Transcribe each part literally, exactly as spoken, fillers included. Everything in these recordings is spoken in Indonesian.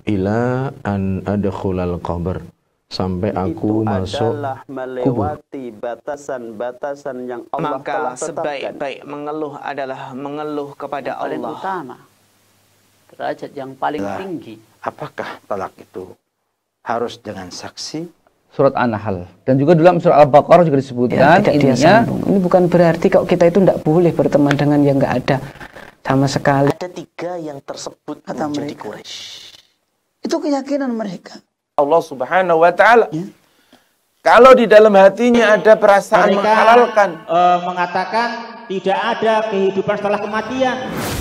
ila an adkhulal qabr, sampai aku itu masuk adalah melewati batasan-batasan yang Allah Maka telah tetapkan. sebaik-baik mengeluh adalah mengeluh kepada yang paling Allah. utama, derajat yang paling Nah, tinggi. apakah talak itu harus dengan saksi? Surat An-Nahl, dan juga dalam surat Al-Baqarah juga disebutkan, ya, intinya sambung. Ini bukan berarti kalau kita itu tidak boleh berteman dengan yang nggak ada sama sekali. Ada tiga yang tersebut Kata menjadi mereka. Quraisy. Itu keyakinan mereka. Allah Subhanahu wa taala. Ya. Kalau di dalam hatinya ada perasaan Mereka menghalalkan, uh, mengatakan tidak ada kehidupan setelah kematian.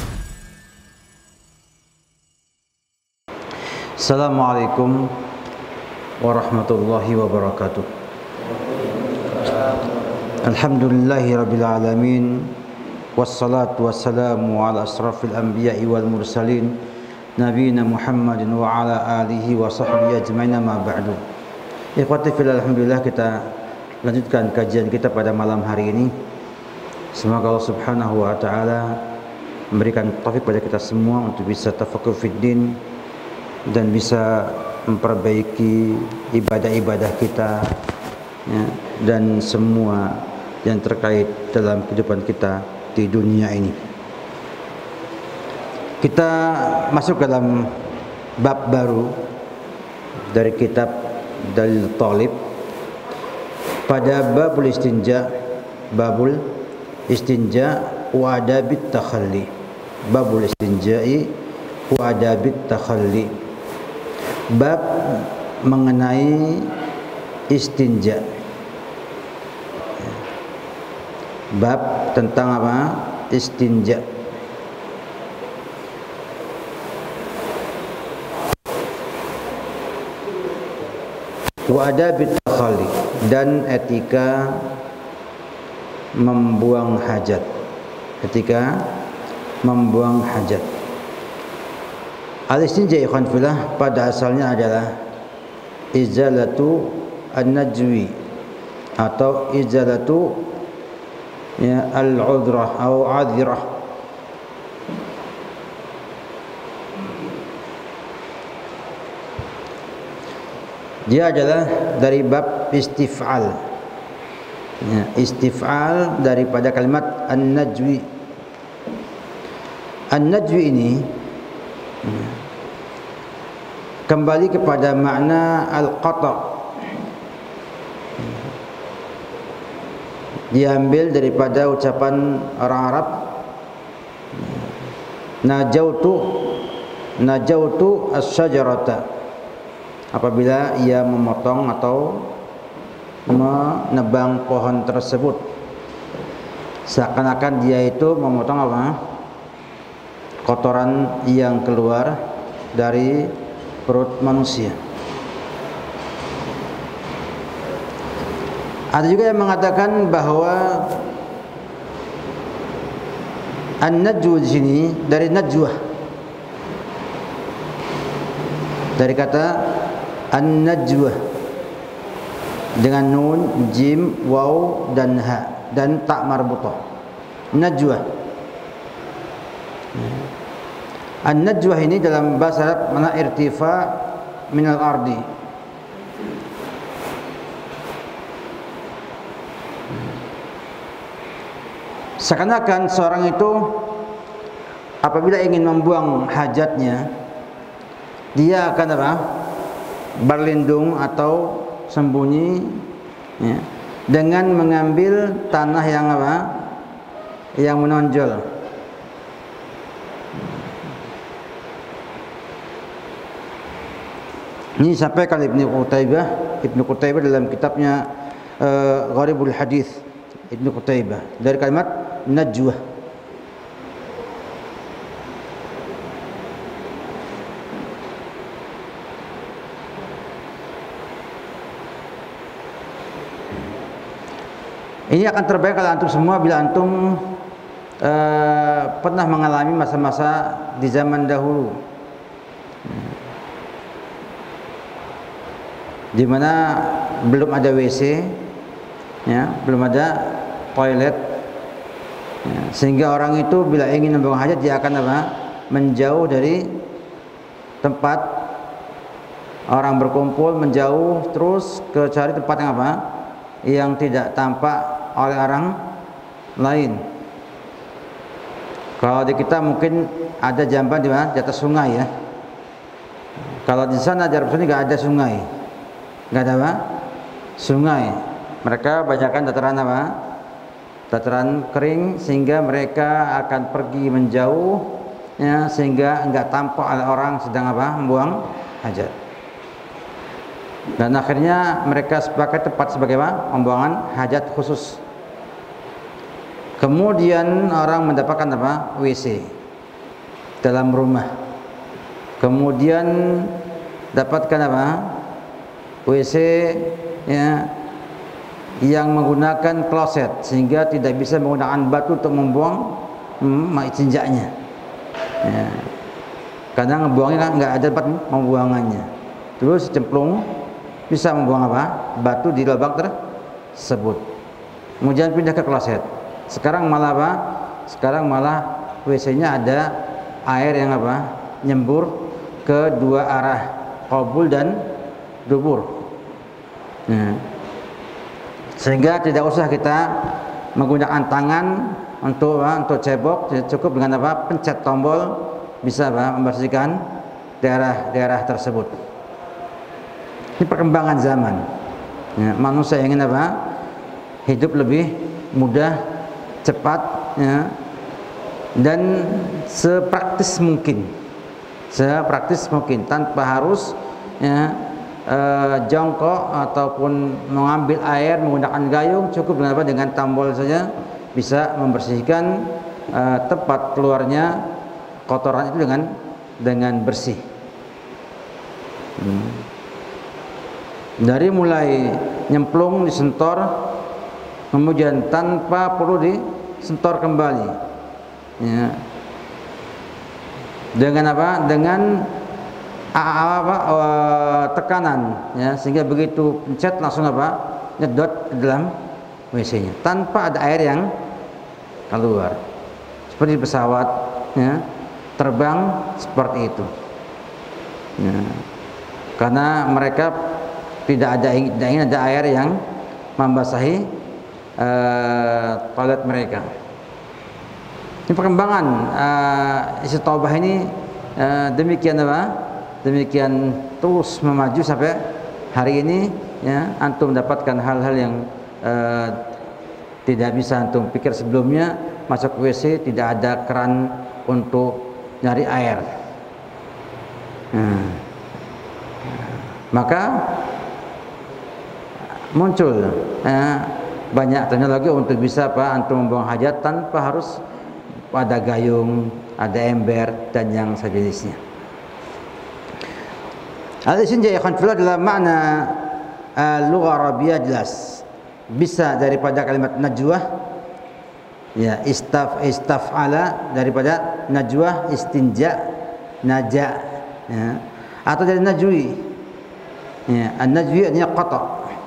Assalamualaikum warahmatullahi wabarakatuh. Alhamdulillahi rabbil alamin, wassalatu wassalamu ala asrafil anbiya'i wal mursalin, nabiyina Muhammadin wa ala alihi wa sahbihi ajma'in, ma ba'du. Ikhwati fillah, alhamdulillah kita lanjutkan kajian kita pada malam hari ini. Semoga Allah Subhanahu wa taala memberikan taufik pada kita semua untuk bisa tafaqquh fid din dan bisa memperbaiki ibadah-ibadah kita, ya, dan semua yang terkait dalam kehidupan kita di dunia ini. Kita masuk dalam bab baru dari kitab Dalil Talib pada babul istinja, babul istinja wa adabit takhalli, babul istinja'i wa adabit takhalli, bab mengenai istinja, bab tentang apa? Istinja. Wa adabit takhalli, dan etika membuang hajat, etika membuang hajat. Al-istinja ikhwan fillah pada asalnya adalah izalatu an-najwi atau izalatu, ya, al-udhrah atau adhirah. Dia adalah dari bab istif'al, ya, istif'al daripada kalimat an-najwi. An-najwi ini kembali kepada makna al-qata', diambil daripada ucapan orang Arab, najautu najautu as-syajarata, apabila ia memotong atau menebang pohon tersebut, seakan-akan dia itu memotong apa? Kotoran yang keluar dari perut manusia. Ada juga yang mengatakan bahwa an-najwa di sini dari najwah, dari kata an-najwa dengan nun, jim, waw dan ha dan ta marbutah. Najwa. An-najwah ini dalam bahasa Arab mana irtifa minal ardi, seakan-akan seorang itu apabila ingin membuang hajatnya, dia akan apa? Berlindung atau sembunyi, ya, dengan mengambil tanah yang apa? Yang menonjol. Ini disampaikan Ibnu Qutaibah, Ibnu Qutaibah dalam kitabnya uh, Gharibul Hadis, Ibnu Qutaibah, dari kalimat najwah. Ini akan terbaik kalau antum semua bila antum uh, pernah mengalami masa-masa di zaman dahulu, di mana belum ada W C, ya, belum ada toilet, ya, sehingga orang itu bila ingin membuang hajat dia akan apa? Menjauh dari tempat orang berkumpul menjauh terus ke cari tempat yang apa? Yang tidak tampak oleh orang lain. Kalau di kita mungkin ada jamban di mana? Di atas sungai ya. Kalau di sana di Arab Saudi nggak ada sungai, nggak ada apa? Sungai. Mereka banyakkan dataran apa? Dataran kering, sehingga mereka akan pergi menjauh, ya, sehingga nggak tampak oleh orang sedang apa? Membuang hajat. Dan akhirnya mereka sepakat tempat sebagai apa? Pembuangan hajat khusus. Kemudian orang mendapatkan apa? W C dalam rumah. Kemudian dapatkan apa? W C ya, yang menggunakan kloset, sehingga tidak bisa menggunakan batu untuk membuang hmm, istinjanya. Ya. Kadang membuangnya kan nggak ada tempat membuangannya. Terus cemplung, bisa membuang apa? Batu di lubang tersebut. Kemudian pindah ke kloset. Sekarang malah apa? Sekarang malah W C-nya ada air yang apa? Nyembur ke dua arah, qabul dan dubur. Nah, sehingga tidak usah kita menggunakan tangan untuk apa? Untuk cebok, cukup dengan apa? Pencet tombol bisa apa? Membersihkan daerah-daerah tersebut. Ini perkembangan zaman. Ya, manusia ingin apa? Hidup lebih mudah, cepat, ya, dan sepraktis mungkin, sepraktis mungkin tanpa harus ya, e, jongkok ataupun mengambil air menggunakan gayung. Cukup dengan apa? Dengan tombol saja bisa membersihkan e, tempat keluarnya kotoran itu dengan dengan bersih. Hmm. Dari mulai nyemplung, disentor, kemudian tanpa perlu disentor kembali, ya. Dengan apa? Dengan apa? Uh, tekanan, ya, sehingga begitu pencet langsung apa? Nyedot ke dalam W C-nya tanpa ada air yang keluar. Seperti pesawat, ya, terbang seperti itu, ya. Karena mereka tidak ada tidak ingin ada air yang membasahi uh, toilet mereka. Ini perkembangan uh, istiqomah ini uh, demikian apa? Demikian terus memaju sampai hari ini, ya. Antum mendapatkan hal-hal yang uh, tidak bisa antum pikir sebelumnya. Masuk W C tidak ada keran untuk nyari air. Hmm. Maka muncul eh, banyak teknologi untuk bisa apa? Antum membuang hajat tanpa harus ada gayung, ada ember dan yang sejenisnya. Al-istinja ya khanfillah dalam makna uh, lugha Arabiyah jelas. Bisa daripada kalimat najwa, ya, istaf istaf'ala, daripada najwa istinja, naja, ya, atau dari najwi, ya, an-najwi artinya qata,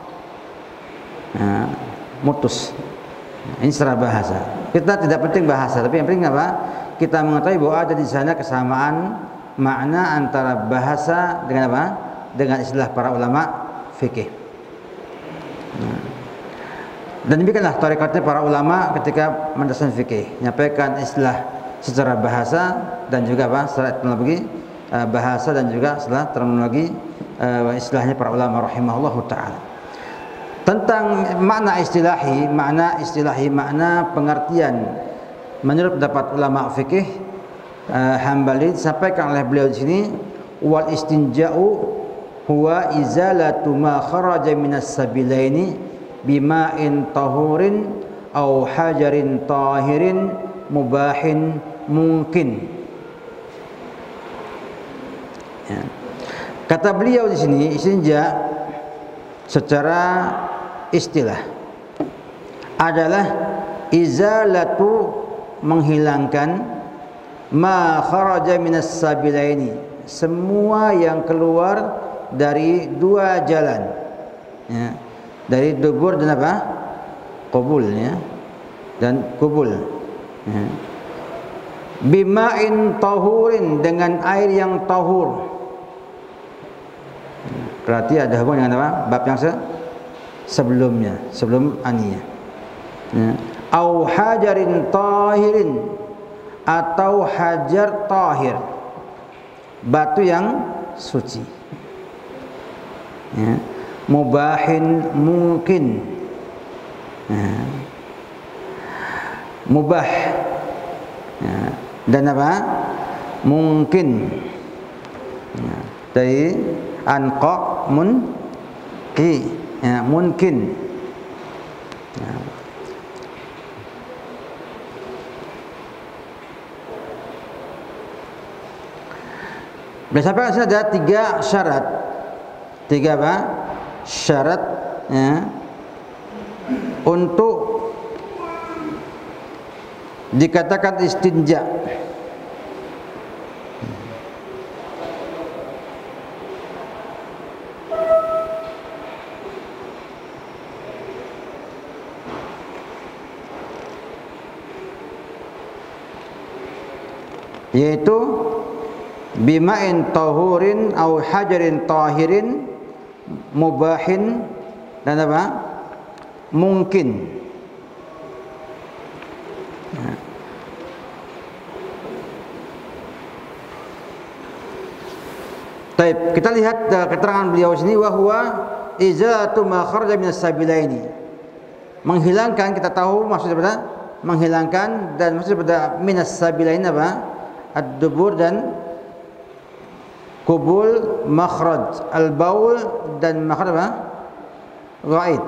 ya, mutus. Ini secara bahasa. Kita tidak penting bahasa, tapi yang penting apa? Kita mengetahui bahwa ada di sana kesamaan makna antara bahasa dengan apa? Dengan istilah para ulama fikih. Nah, dan demikianlah tarekatnya para ulama ketika mendasarkan fikih, menyampaikan istilah secara bahasa dan juga apa? Secara terminologi uh, bahasa dan juga secara terminologi uh, istilahnya para ulama rahimahullahu taala. Tentang makna istilahi, makna istilahi, makna pengertian menurut pendapat ulama fikih uh, Hambali disampaikan oleh beliau di sini, wal istinja'u huwa izalatu ma kharaja minas sabilaini bima'in tahurin au hajarin tahirin mubahin mungkin. Ya. Kata beliau di sini, istinja secara istilah adalah izalatu, menghilangkan, ma kharaja minas sabilaini, semua yang keluar dari dua jalan, ya, dari dubur dan apa? Qabul, ya, dan kubul, ya. Bima'in tahurin, dengan air yang tahur. Berarti ada hubungan dengan apa? Bab yang se sebelumnya, sebelum aniyah. Ya. Au hajarin tahirin, atau hajar tahir, batu yang suci. Ya. Mubahin mungkin. Ya. Mubah. Ya. Dan apa? Mungkin. Ya. Dari anqa mun ki, ya, mungkin. Ya. Sampai sini ada tiga syarat. Tiga apa? Syarat, ya, untuk dikatakan istinja. Yaitu bima'in tahurin au hajarin tahirin mubahin dan apa? Mungkin. Ya. Baik, kita lihat uh, keterangan beliau sini, wa huwa izalatu ma kharaja minas sabilaini. Menghilangkan, kita tahu maksudnya pada menghilangkan, dan maksudnya pada minas sabilain apa? Ad-dubur dan kubul, makhraj al-baul dan makhraj apa? Ghaid.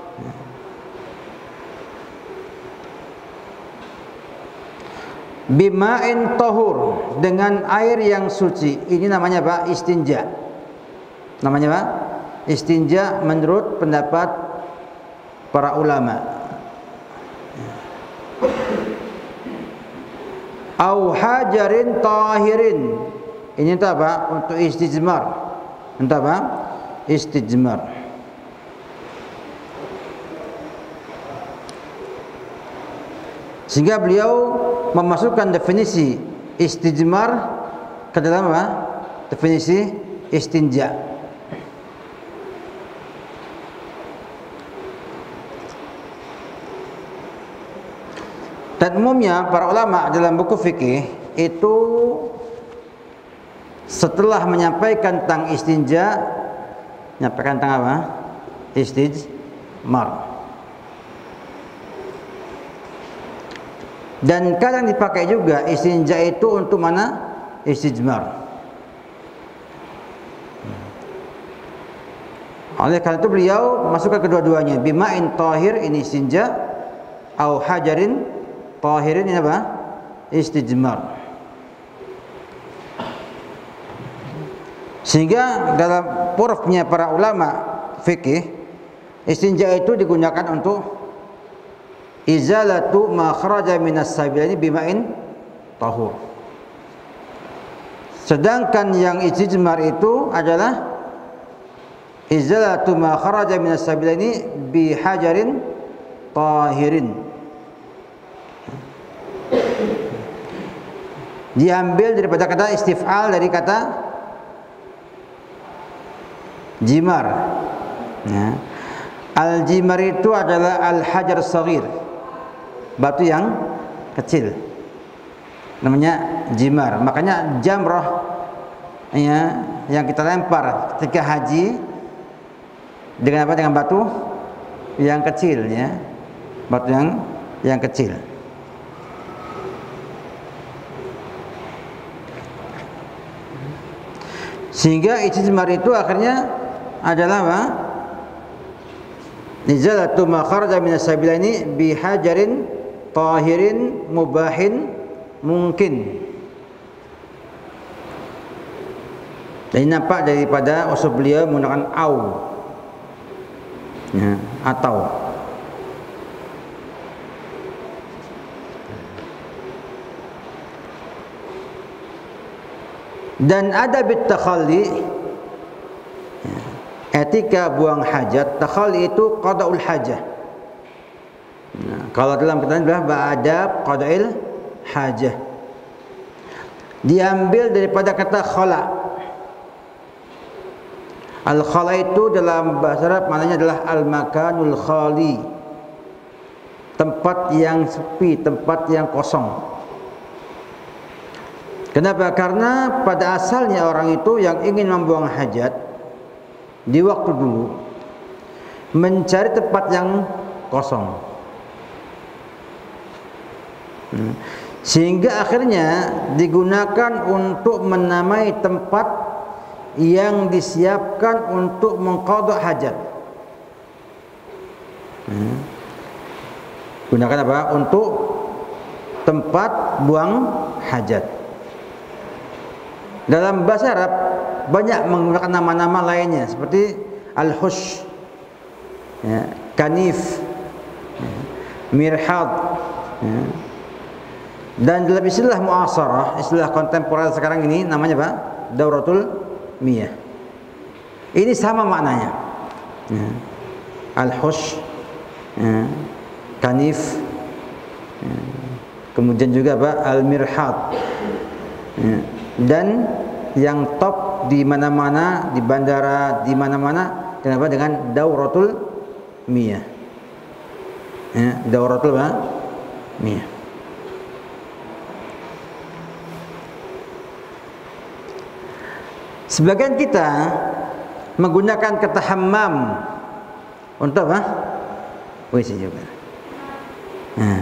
Bima'in tahur, dengan air yang suci. Ini namanya apa? Istinja. Namanya apa? Istinja menurut pendapat para ulama. Au hajarin tahirin. Ini untuk apa? Untuk istijmar. Untuk apa? Istijmar. Sehingga beliau memasukkan definisi istijmar ke dalam apa? Definisi istinja. Dan umumnya para ulama dalam buku fikih itu setelah menyampaikan tentang istinja, menyampaikan tentang apa? Istijmar. Dan kadang dipakai juga istinja itu untuk mana? Istijmar. Oleh karena itu beliau masukkan kedua-duanya. Bima'in tahir, ini istinja. Au hajarin tahirin, ini apa? Istijmar. Sehingga dalam urufnya para ulama fikih, istinja itu digunakan untuk izalatu ma kharaja minas sabilaini bima'in tahur. Sedangkan yang istijmar itu adalah izalatu ma kharaja minas sabilaini bihajarin tahirin. Diambil daripada kata istif'al, dari kata jimar. Ya. Al-jimar itu adalah al-hajar saghir, batu yang kecil, namanya jimar. Makanya jamrah, ya, yang kita lempar ketika haji dengan apa? Dengan batu yang kecil, ya, batu yang yang kecil. Sehingga istijmar itu akhirnya adalah apa? Nizalatu ma kharaja minas sabilaini bihajarin tahirin mubahin mungkin. Dan ini nampak daripada usul beliau menggunakan au, ya, atau. Dan ada bit takhalli, etika buang hajat. Takhalli itu qada'ul hajah. Nah, kalau dalam keterangan adalah ba'adab qada'il hajah. Diambil daripada kata khala. Al-khala itu dalam bahasa Arab maknanya adalah al-makanul khali, tempat yang sepi, tempat yang kosong. Kenapa? Karena pada asalnya orang itu yang ingin membuang hajat di waktu dulu mencari tempat yang kosong, sehingga akhirnya digunakan untuk menamai tempat yang disiapkan untuk mengqadha hajat. Hmm. Gunakan apa? Untuk tempat buang hajat. Dalam bahasa Arab banyak menggunakan nama-nama lainnya seperti al-hush, ya, kanif, ya, mirhad, ya. Dan dalam istilah muasarah, istilah kontemporer sekarang ini namanya apa? Dauratul miyah. Ini sama maknanya, ya. Al-hush, ya, kanif, ya. Kemudian juga apa? Al-mirhad, ya. Dan yang top di mana-mana, di bandara, di mana-mana, kenapa? Dengan dauratul miyah, ya, dauratul miyah. Sebagian kita menggunakan kata hammam untuk apa? W C juga. Nah.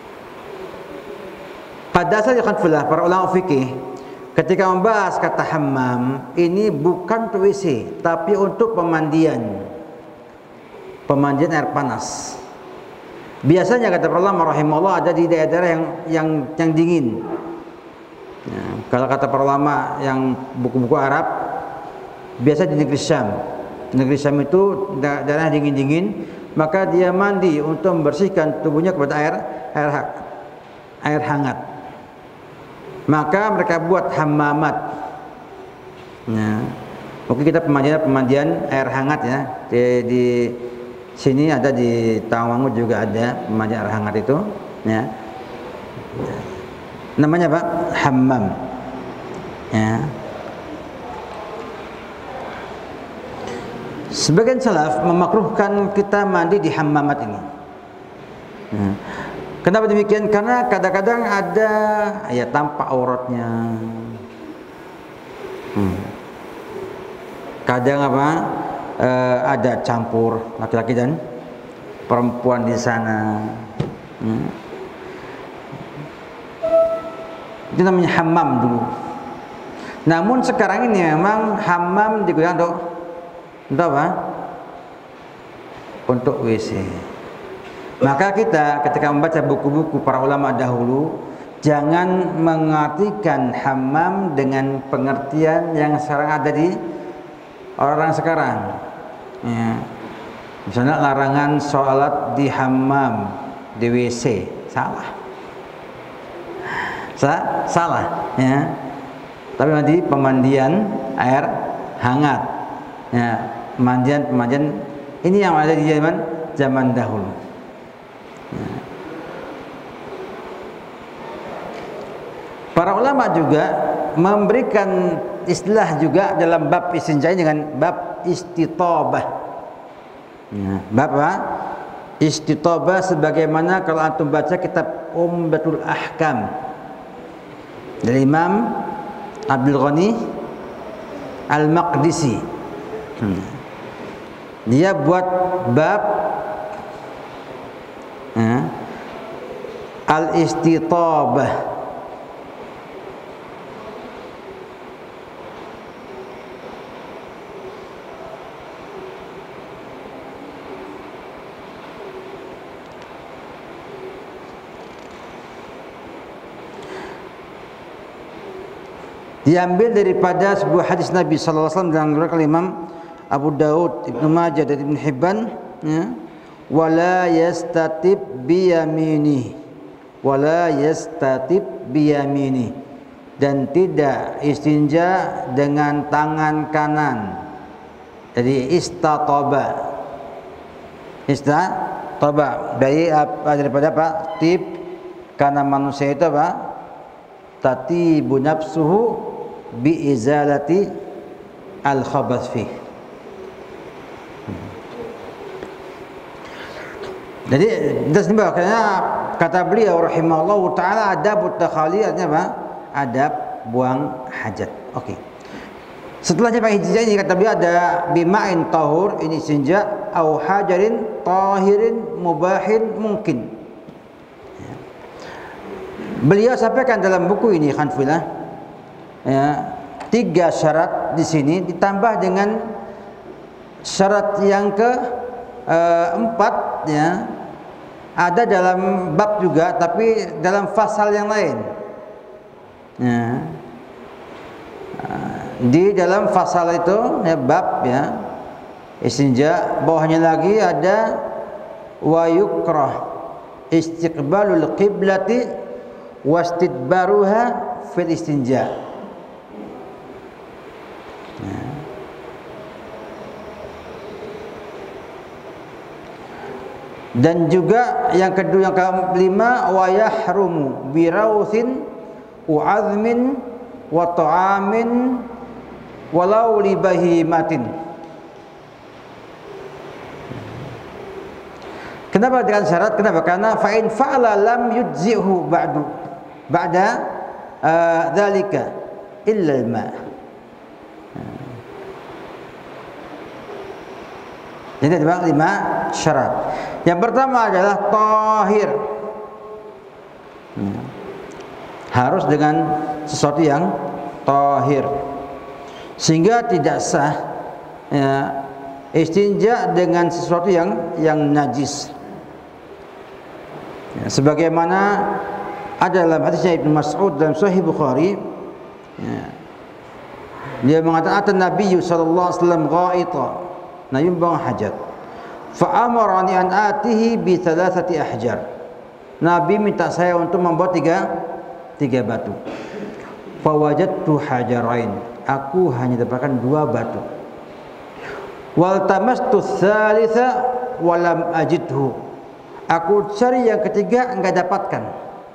Pada asalnya kan fulah para ulama fikih ketika membahas kata hammam ini bukan untuk W C tapi untuk pemandian. Pemandian air panas. Biasanya kata para ulama rahimahullah ada di daerah yang yang yang dingin. Ya, kalau kata para ulama yang buku-buku Arab biasa di negeri Syam. Negeri Syam itu da daerah dingin-dingin, maka dia mandi untuk membersihkan tubuhnya kepada air air air hangat. Maka mereka buat hammamat. Ya. Mungkin kita pemandian pemandian air hangat ya. Di, di sini ada di Tawangud juga ada pemandian air hangat itu, ya. Namanya apa? Hammam. Ya. Sebagian salaf memakruhkan kita mandi di hammamat ini. Ya. Kenapa demikian? Karena kadang-kadang ada ya tampak auratnya. Hmm. Kadang apa? E, ada campur laki-laki dan perempuan di sana. Hmm. Itu namanya hammam dulu. Namun sekarang ini memang hammam digunakan untuk untuk apa? Untuk W C. Maka kita ketika membaca buku-buku para ulama dahulu jangan mengartikan hammam dengan pengertian yang sekarang ada di orang sekarang. Ya. Misalnya larangan sholat di hammam, di W C, salah. Sa salah, ya. Tapi nanti pemandian air hangat, ya, pemandian pemandian ini yang ada di zaman zaman dahulu. Ya. Para ulama juga memberikan istilah juga dalam bab istinja dengan bab istitabah. Ya, bab apa? Istitabah sebagaimana kalau antum baca kitab Umdatul Ahkam dari Imam Abdul Ghani Al-Maqdisi. Hmm. Dia buat bab eh, al-istitabah. Diambil daripada sebuah hadis Nabi sallallahu alaihi wasallam yang diriwayatkan Imam Abu Daud, Ibnu Majah dan Ibnu Hibban, ya. Wala yastatib biyamini. Wala yastatib biyamini. Dan tidak istinja dengan tangan kanan. Jadi istataba. Istataba dari apa daripada apa? Tib, karena manusia itu apa? Tatibu nafsuhu bi izalati al khabath fi. Jadi terus makanya kata beliau rahimahullahu taala adab takhali artinya apa? Adab buang hajat. Oke. Okay. Setelahnya pakai istinja ini kata beliau ada bima'in tahur ini istinja au hajarin tahirin mubahin mungkin. Ya. Beliau sampaikan dalam buku ini Khanfilah ya, tiga syarat di sini ditambah dengan syarat yang ke uh, empat ya. Ada dalam bab juga tapi dalam fasal yang lain. Ya. Di dalam fasal itu ya, bab ya istinja bawahnya lagi ada wa yukrah istiqbalul qiblati wastidbaruha fil istinja. Ya. Dan juga yang kedua yang kelima wa yahrumu birauthin wa azmin wa ta'amin walau li bahimatin. Kenapa dengan syarat? Kenapa? Karena fa in fa'ala lam yujzihu ba'du ba'da dzalika uh, illa al-ma. Jadi ada lima syarat. Yang pertama adalah tahir. Hmm. Harus dengan sesuatu yang tahir. Sehingga tidak sah ya, istinja dengan sesuatu yang yang najis. Ya, sebagaimana ada dalam hadisnya Ibnu Mas'ud dalam Sahih Bukhari, ya, dia mengatakan Nabi sallallahu alaihi wasallam ghaita, nah buang hajat. Fa amarani an atihi bi thalathati ahjar. Nabi minta saya untuk membawa tiga tiga batu. Fa wajadtu hajarain. Aku hanya dapatkan dua batu. Wal tamastu tsalitsa wa lam ajidhu. Aku cari yang ketiga enggak dapatkan.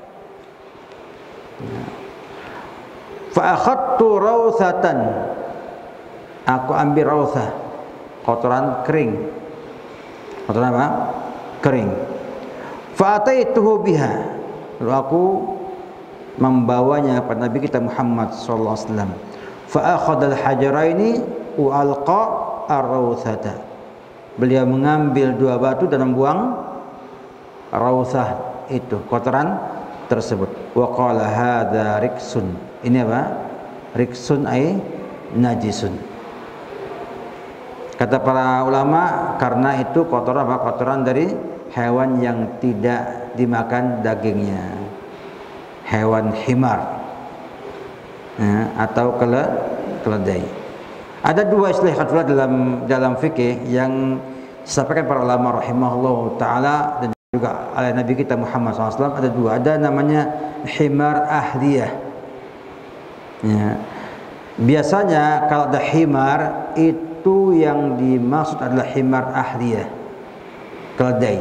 Fa akhadtu rawthatan. Aku ambil rawthah, kotoran kering. Kotoran apa? Kering. Fa ataituhu biha. Lalu aku membawanya kepada Nabi kita Muhammad sallallahu alaihi wasallam. Fa akhadha al-hajaraini wa alqa ar-rawthata. Beliau mengambil dua batu dan membuang rawthah itu, kotoran tersebut. Wa qala hadza riksun. Ini apa? Riksun ay najisun. Kata para ulama karena itu kotoran apa? Kotoran dari hewan yang tidak dimakan dagingnya. Hewan himar. Ya, atau kele, keledai. Ada dua istilah khutbah dalam dalam fikih yang disampaikan para ulama rahimahullah taala dan juga oleh Nabi kita Muhammad shallallahu alaihi wasallam. Ada dua, ada namanya himar ahliyah. Ya. Biasanya kalau ada himar itu yang dimaksud adalah himar ahliyah, keledai.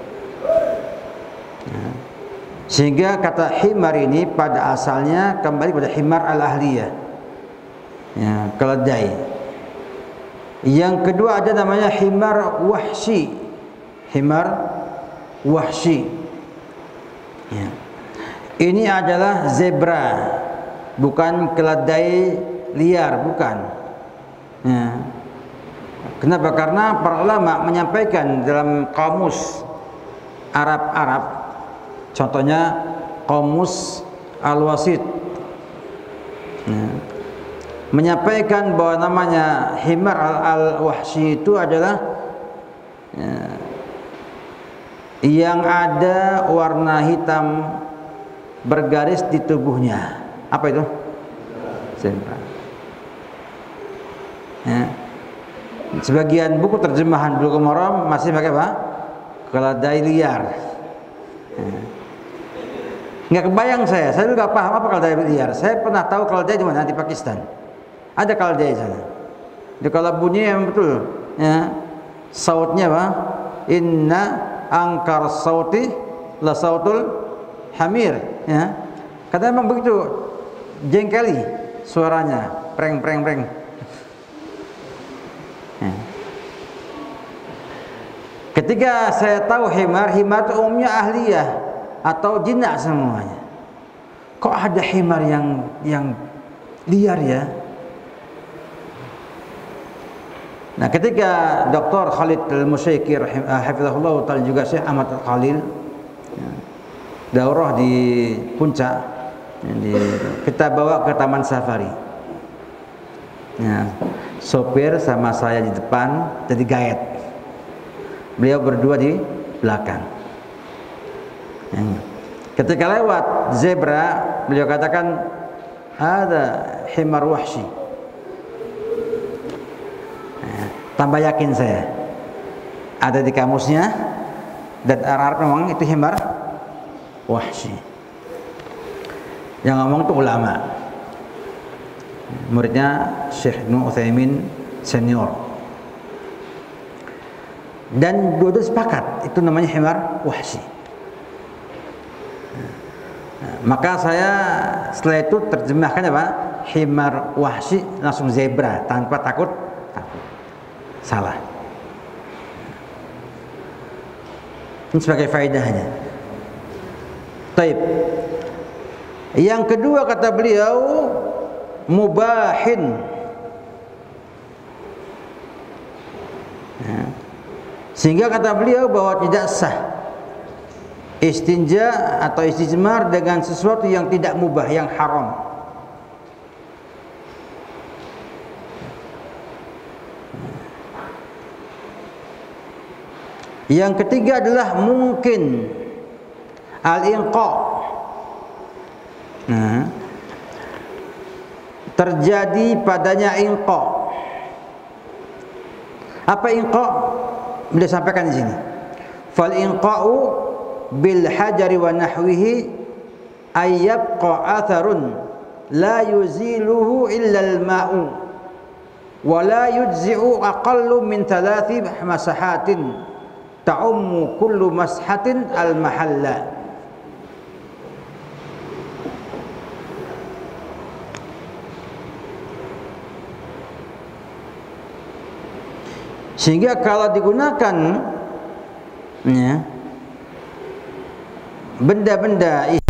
Ya. Sehingga kata himar ini pada asalnya kembali pada himar al-ahliyah, ya, keledai. Yang kedua ada namanya himar wahsyi, himar wahsyi. Ya. Ini adalah zebra, bukan keledai liar, bukan. Ya. Kenapa? Karena para ulama menyampaikan dalam kamus Arab-Arab. Contohnya Qamus Al-Wasit ya, menyampaikan bahwa namanya himar al-wahsyi itu adalah ya, yang ada warna hitam bergaris di tubuhnya. Apa itu? Zebra. Ya. Sebagian buku terjemahan Bulughul Maram masih pakai apa? Keledai liar. Ya. Nggak kebayang saya, saya juga paham apa keledai liar. Saya pernah tahu keledai di mana, di Pakistan. Ada keledai di sana. Jadi kalau bunyi yang betul, ya, sautnya apa? Inna angkar sauti la sautul hamir. Ya, katanya memang begitu, jengkeli suaranya, preng preng preng. Ya. Ketika saya tahu himar, himar itu umumnya ahliyah atau jinak semuanya. Kok ada himar yang yang liar ya? Nah, ketika Doktor Khalid Al-Musyaiki hafizahullah taala juga Syekh Ahmad Al-Khalil ya, daurah di Puncak, ya, di, kita bawa ke Taman Safari. Ya, sopir sama saya di depan jadi guide. Beliau berdua di belakang. Ya. Ketika lewat zebra, beliau katakan, ada himar wahsy. Nah, tambah yakin saya. Ada di kamusnya, dan Arab memang itu himar wahsy. Yang ngomong itu ulama. Muridnya Syekh Ibnu Utsaimin senior. Dan dua-dua sepakat, itu namanya himar wahsy. Maka saya setelah itu terjemahkan apa? Himar wahsy langsung zebra tanpa takut takut. Salah. Ini sebagai faedahnya. Taib. Yang kedua kata beliau mubahin. Ya. Sehingga kata beliau bahwa tidak sah istinja atau istijmar dengan sesuatu yang tidak mubah, yang haram. Yang ketiga adalah mungkin al-inqa. Nah, terjadi padanya inqa. Apa inqa? Beliau sampaikan di sini. Fal inqa'u bil hajari wa nahwihi ay yabqa atharun la yuziluhu illa al ma'u wa la yujzi'u aqallu min thalathi masahatin ta'ummu kullu mashatin al mahalla. Sehingga kalau digunakan ya, benda-benda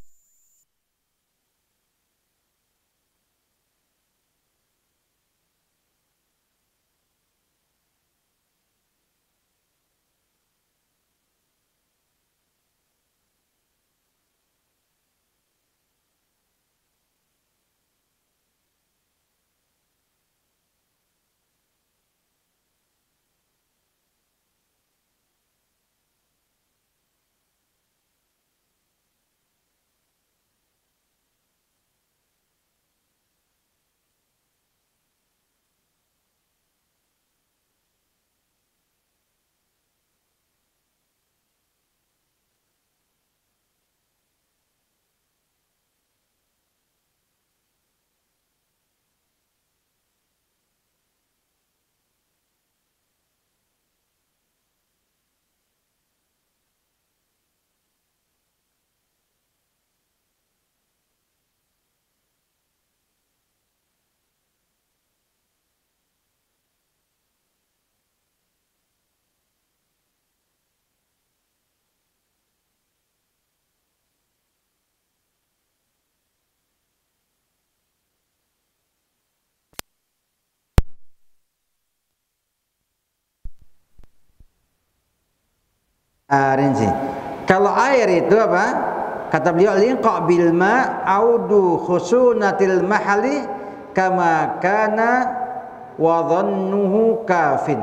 rinci. Kalau air itu apa? Kata beliau linqa bil ma audu khusunatil mahali kama kana wa dhannuhu kafin.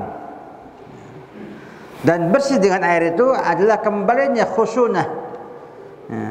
Dan bersih dengan air itu adalah kembalinya khusunah. Ya.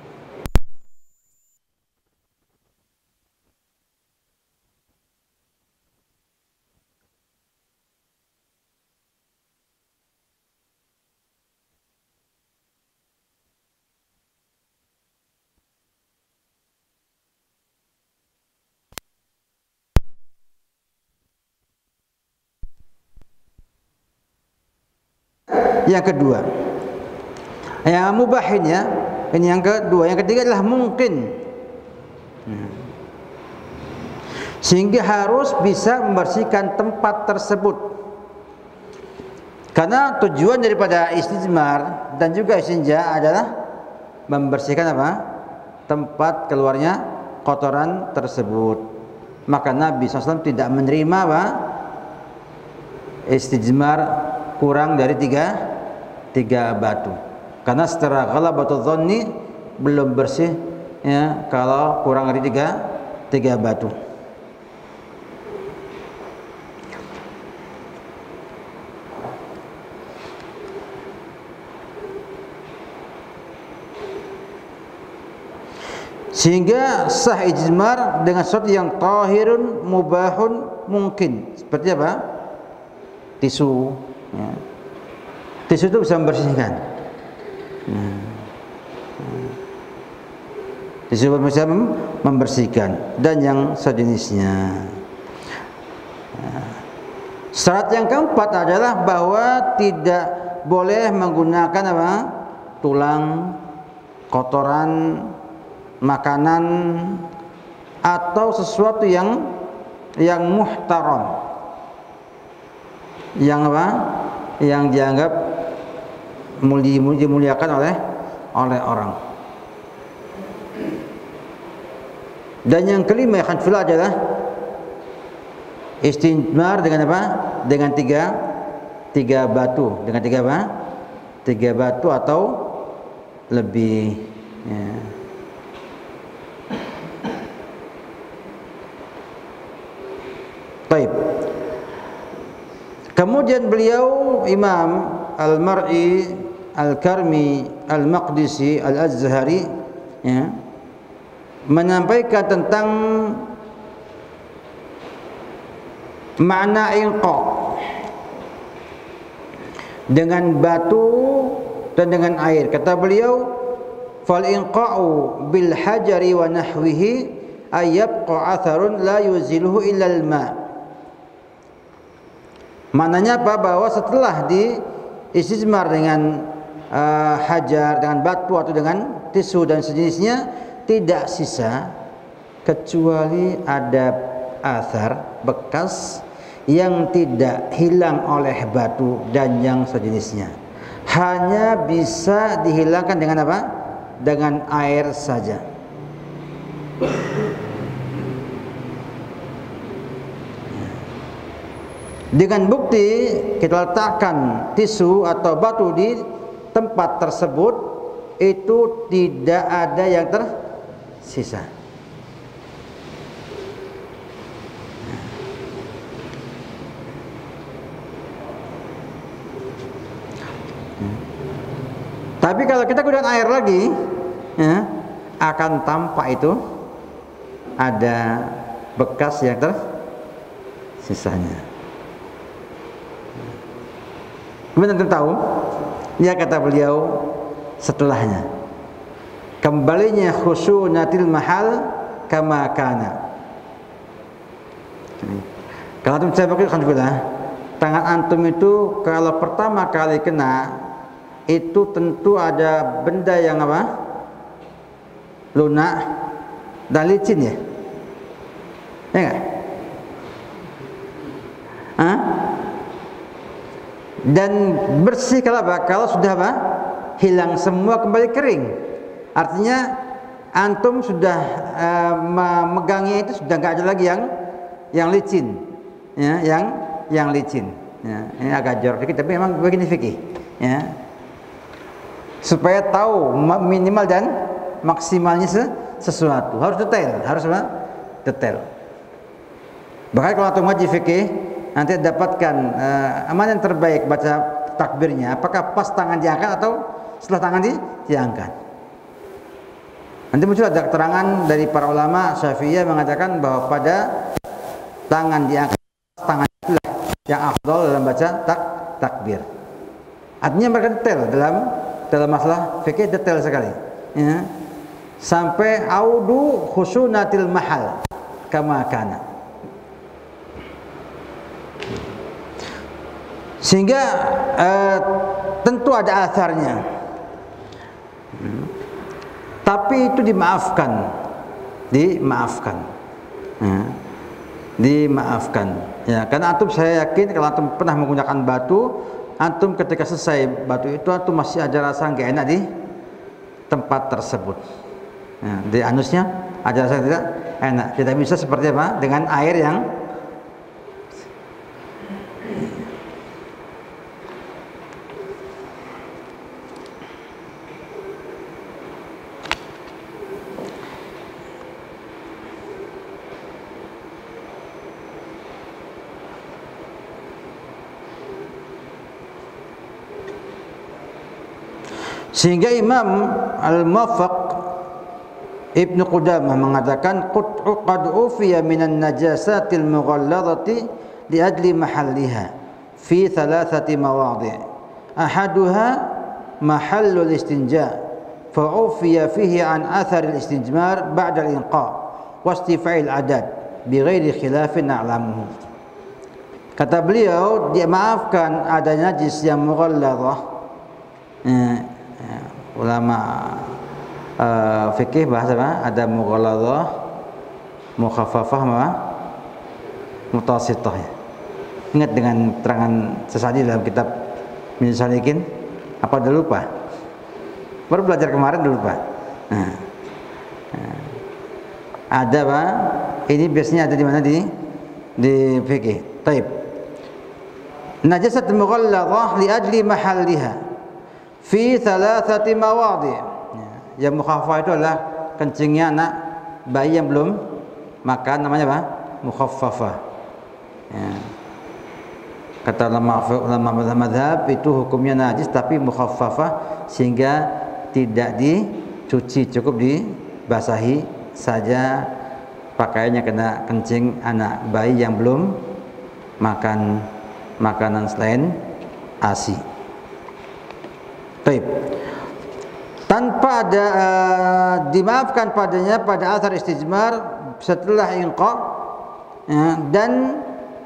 Yang kedua, yang mubahin ya, ini yang kedua. Yang ketiga adalah mungkin, sehingga harus bisa membersihkan tempat tersebut Karena tujuan daripada istijmar dan juga istinja adalah membersihkan apa? Tempat keluarnya kotoran tersebut. Maka Nabi shallallahu alaihi wasallam tidak menerima apa? Istijmar kurang dari tiga, tiga batu. Karena secara ghalabatul dhanni belum bersih ya kalau kurang dari tiga, tiga batu. Sehingga sah ijmar dengan sesuatu yang tahirun mubahun mungkin. Seperti apa? Tisu ya. Tisu itu bisa membersihkan ya. Tisu bisa membersihkan dan yang sejenisnya ya. Syarat yang keempat adalah bahwa tidak boleh menggunakan apa? Tulang, kotoran, makanan atau sesuatu yang yang muhtaram, yang apa? Yang dianggap muli, dimuliakan oleh oleh orang. Dan yang kelima yang khilaf adalah istinjmar dengan apa? Dengan tiga tiga batu, dengan tiga apa? Tiga batu atau lebih ya. Baik. Kemudian beliau Imam Al-Mar'i Al-Karmi Al-Maqdisi Al-Azhari ya, menyampaikan tentang makna inqa dengan batu dan dengan air. Kata beliau, fal inqa'u bil hajari wa nahwihi ayyabqa atharun la yuziluhu illa al-ma'. Maknanya apa? Bahwa setelah di istijmar dengan uh, hajar, dengan batu atau dengan tisu dan sejenisnya, tidak sisa kecuali ada athar, bekas yang tidak hilang oleh batu dan yang sejenisnya. Hanya bisa dihilangkan dengan apa? Dengan air saja. Dengan bukti kita letakkan tisu atau batu di tempat tersebut, itu tidak ada yang tersisa. Tapi kalau kita gunakan air lagi ya, akan tampak itu ada bekas yang tersisanya. Kemudian kita tahu, ya kata beliau setelahnya, kembalinya khusunatil mahal kama kana. Kalau antum saya pakai alhamdulillah, tangan antum itu kalau pertama kali kena itu tentu ada benda yang apa? Lunak dan licin ya. Ya enggak? Hah? Dan bersih kalau apa? Kalau sudah apa? Hilang semua, kembali kering. Artinya antum sudah uh, memegangnya itu sudah nggak ada lagi yang yang licin, ya, yang yang licin. Ya, ini agak jorok dikit, tapi memang begini fikih, ya. Supaya tahu minimal dan maksimalnya sesuatu harus detail, harus apa? Detail. Bahkan kalau antum ngaji fikih, nanti dapatkan uh, mana yang terbaik baca takbirnya, apakah pas tangan diangkat atau setelah tangan di, diangkat. Nanti muncul ada keterangan dari para ulama Syafi'iyah mengatakan bahwa pada tangan diangkat, tangan itulah yang afdal dalam baca tak, takbir. Artinya mereka detail dalam dalam masalah fikih, detail sekali ya. Sampai audu khusunatil mahal kama kana. Sehingga uh, tentu ada asarnya, hmm. tapi itu dimaafkan, dimaafkan, hmm. dimaafkan. Ya, karena antum saya yakin kalau antum pernah menggunakan batu, antum ketika selesai batu itu antum masih ada rasa nggak enak di tempat tersebut. Nah, di anusnya ada rasa tidak enak. Tidak bisa seperti apa? Dengan air yang sehingga Imam Al-Muwaffaq Ibnu Qudamah mengatakan qad ufiya minan najasatil mughalladhati li ajli mahalliha fi thalathati mawadhi' ahaduha mahallul istinja fa ufiya fihi an athar al-istinjmar ba'da al-inqa' wa istifa'il adad bighairi khilafin na'lamuhu. Kata beliau, dia maafkan ada najis yang mughalladhah. eh, ulama uh, fikih bahasa apa? Ada mughalladhah, mukhaffafah, apa? Mutawassithah. Ya. Ingat dengan terangan sesadi dalam kitab Minhaj Salikin? Apa udah lupa? Baru belajar kemarin udah lupa. Nah. Nah. Ada apa? Ini biasanya ada di mana di di fikih. Taib. Najasat mughalladhah li ajli mahalliha fi thalathati mawadhi'. Yang mukhaffafah itu adalah kencingnya anak bayi yang belum makan, namanya apa? Mukhaffafah. Ya. Kata ulama mazhab itu hukumnya najis tapi mukhaffafah sehingga tidak dicuci, cukup dibasahi saja pakaiannya kena kencing anak bayi yang belum makan makanan selain A S I. Baik. Tanpa ada uh, dimaafkan padanya pada athar istijmar setelah inqa, ya, dan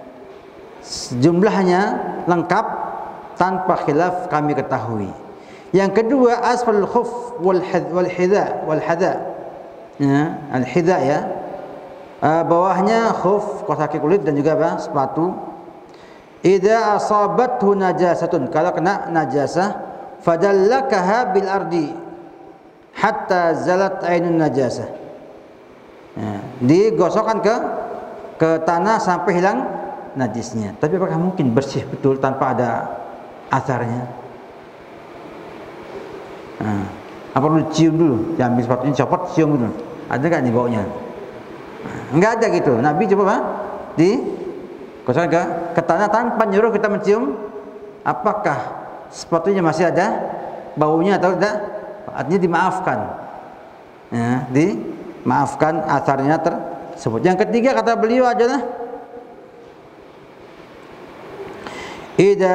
jumlahnya lengkap tanpa khilaf kami ketahui. Yang kedua asfalul khuf wal wal hidha wal hadha, ya, al hidha ya, uh, bawahnya khuf kaos kaki kulit dan juga apa? Sepatu. Idza asabathu najasatun, kalau kena najasah fadallakaha bil ardi hatta zalat ainun najasah. Ya, digosokkan ke ke tanah sampai hilang najisnya. Tapi apakah mungkin bersih betul tanpa ada asarnya? Nah, apa perlu cium dulu? Ambil sepatunya copot, cium dulu. Ada nggak nih baunya? Nah, nggak ada gitu. Nabi coba apa? Di gosokkan ke, ke tanah tanpa nyuruh kita mencium. Apakah sepatunya masih ada baunya atau tidak? Artinya dimaafkan, ya, dimaafkan asarnya tersebut. Yang ketiga kata beliau adalah ida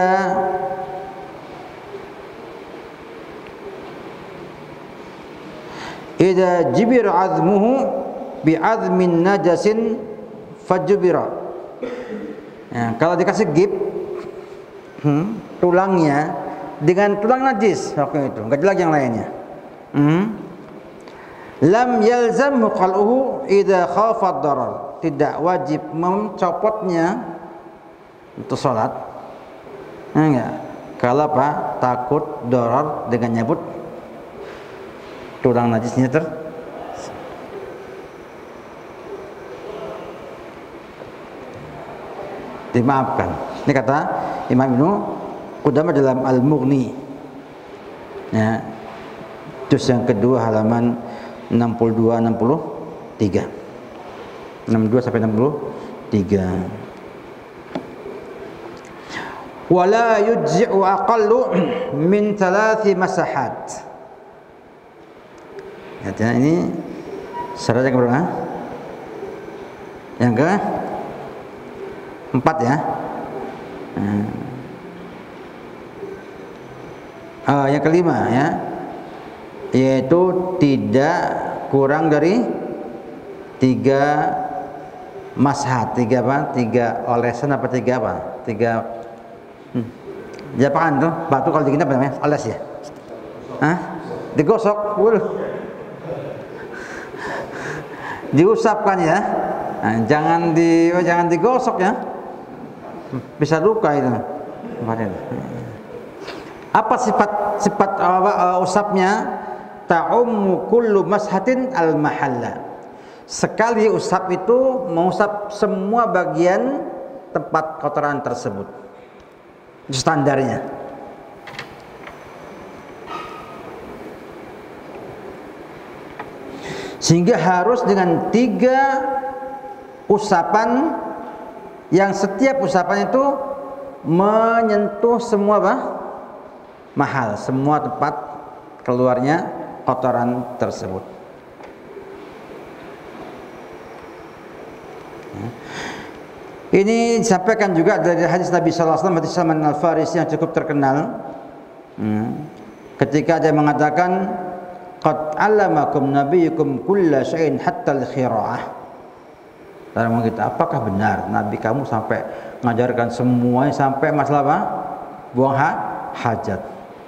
ida jibir azmuhu bi azmin najasin fajubira. Ya, kalau dikasih gip hmm, tulangnya dengan tulang najis waktu itu, enggak lagi yang lainnya. Hmm. Lam yalzam qal'uhu idza khafa darar. Tidak wajib mencopotnya untuk salat. Enggak. Kalau apa? Takut darar dengan nyabut tulang najisnya ter dimaafkan. Ini kata Imam Ibnu Qudamah dalam Al-Mughni, ya, juz yang kedua halaman enam puluh dua enam puluh tiga, enam puluh dua sampai enam puluh tiga. Wala yujzi'u aqallu min thalathi masahat. Ya, ini syaratnya ke berapa? Yang ke empat ya. Hmm. Uh, yang kelima ya, yaitu tidak kurang dari tiga mashat, tiga apa? Tiga olesan apa tiga apa? Tiga hmm. Japakan tuh batu kalau dingin apa namanya? Oles ya? Hah? Digosok, waduh. Diusapkan ya. Nah, jangan di oh, jangan digosok ya. Bisa luka itu. Apa sifat sifat uh, usapnya? Ta'ummu kullu mashatin al-mahalla. Sekali usap itu mengusap semua bagian tempat kotoran tersebut. Itu standarnya. Sehingga harus dengan tiga usapan yang setiap usapan itu menyentuh semua apa? Mahal, semua tempat keluarnya kotoran tersebut. Ini disampaikan juga dari hadis Nabi sallallahu alaihi wasallam, hadis Salman Al-Farisi yang cukup terkenal. Ketika dia mengatakan, "Qad 'allamakum nabiyyukum kulla syai'in hatta al-khira'ah." Dalam kita, apakah benar Nabi kamu sampai mengajarkan semuanya sampai masalah apa? Buang ha hajat.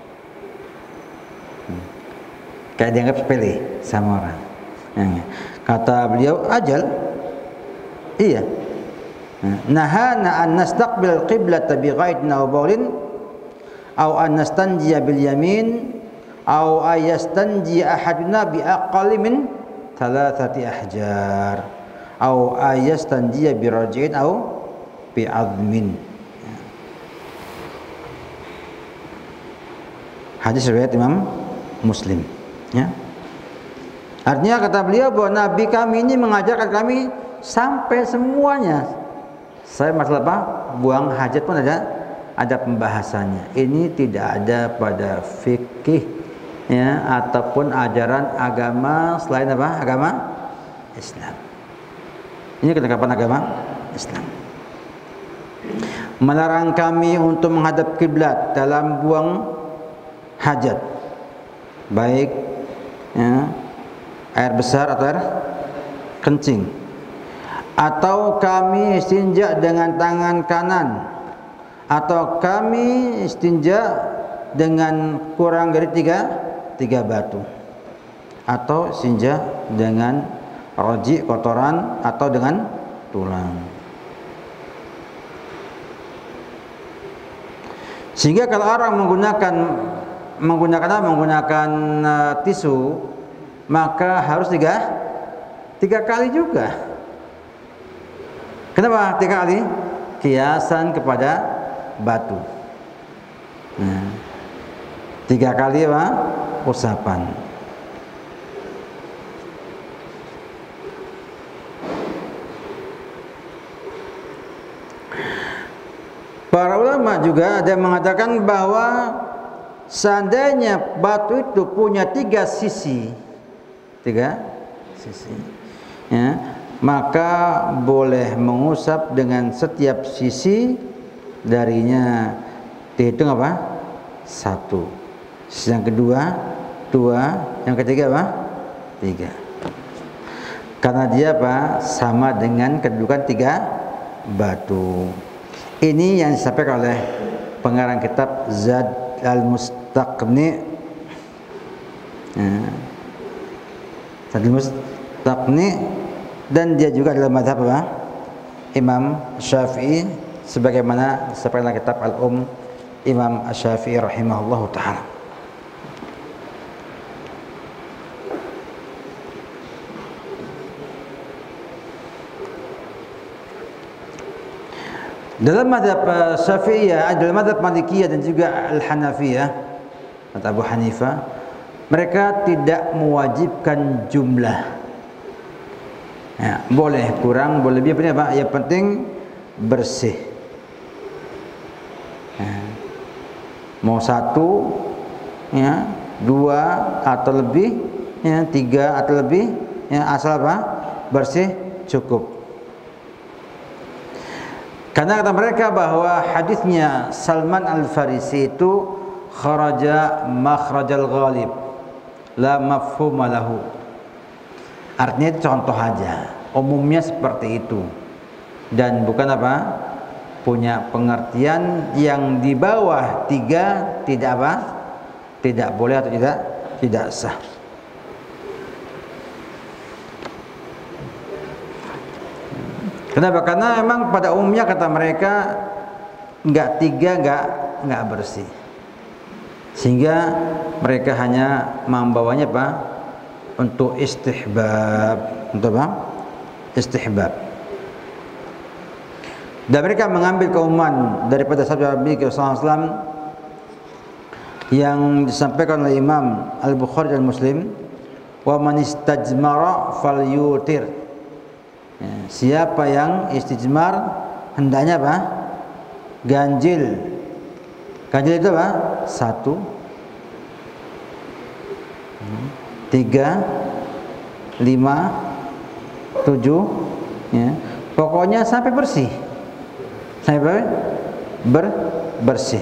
Hmm. Kayak dianggap sepele sama orang. Kata beliau, ajal. Iya. Nahana an nastaqbil qiblata bi ghaidin aw bawlin aw an nastanjiya bil yamin aw ayastanji ahaduna bi aqalli min thalathati ahjar aw ayastanjiya bi raj'in aw bi azmin. Hadis riwayat Imam Muslim, ya. Artinya kata beliau bahwa Nabi kami ini mengajarkan kami sampai semuanya. Saya masalah apa? Buang hajat pun ada ada pembahasannya. Ini tidak ada pada fikih, ya, ataupun ajaran agama selain apa? Agama Islam. Ini ketetapan agama Islam. Melarang kami untuk menghadap kiblat dalam buang hajat, baik ya, air besar atau air kencing, atau kami istinja dengan tangan kanan, atau kami istinja dengan kurang dari tiga tiga batu, atau istinja dengan roji kotoran atau dengan tulang. Sehingga kalau orang menggunakan menggunakan apa? menggunakan uh, tisu, maka harus tiga tiga kali juga. Kenapa tiga kali? Kiasan kepada batu. Nah, tiga kali apa? Usapan. Para ulama juga ada yang mengatakan bahwa seandainya batu itu punya tiga sisi, tiga sisi, ya, maka boleh mengusap dengan setiap sisi darinya dihitung apa? Satu. Sisi yang kedua, dua. Yang ketiga apa? Tiga. Karena dia apa? Sama dengan kedudukan tiga batu. Ini yang disampaikan oleh pengarang kitab Zad al-Mustaqni. Nah, Zad al-Mustaqni, dan dia juga dalam mazhab apa? Imam Syafi'i, sebagaimana disampaikan dalam kitab Al-Um Imam Syafi'i rahimahullahu taala. Dalam mazhab Syafi'iyah, dalam mazhab Malikiyah dan juga Al-Hanafiyah atau Abu Hanifah, mereka tidak mewajibkan jumlah. Ya, boleh kurang, boleh lebih, apa? Yang penting bersih. Ya. Mau satu, ya, dua atau lebih, ya, tiga atau lebih, ya, asal apa? Bersih cukup. Karena kata mereka bahwa hadisnya Salman Al-Farisi itu kharaja makhrajal ghalib la mafhuma lahu. Artinya itu contoh aja, umumnya seperti itu, dan bukan apa? Punya pengertian yang di bawah tiga tidak apa? Tidak boleh atau tidak tidak sah. Kenapa? Karena memang pada umumnya kata mereka enggak tiga enggak enggak bersih. sehingga mereka hanya membawanya apa? Untuk istihbab, untuk apa? Istihbab. Dan mereka mengambil keumuman daripada sabda Nabi sallallahu alaihi wasallam yang disampaikan oleh Imam Al-Bukhari dan Muslim, wa man istajmara falyutir. Ya, siapa yang istijmar hendaknya apa? Ganjil. Ganjil itu apa? Satu, tiga, lima, tujuh, ya. Pokoknya sampai bersih, sampai ber bersih.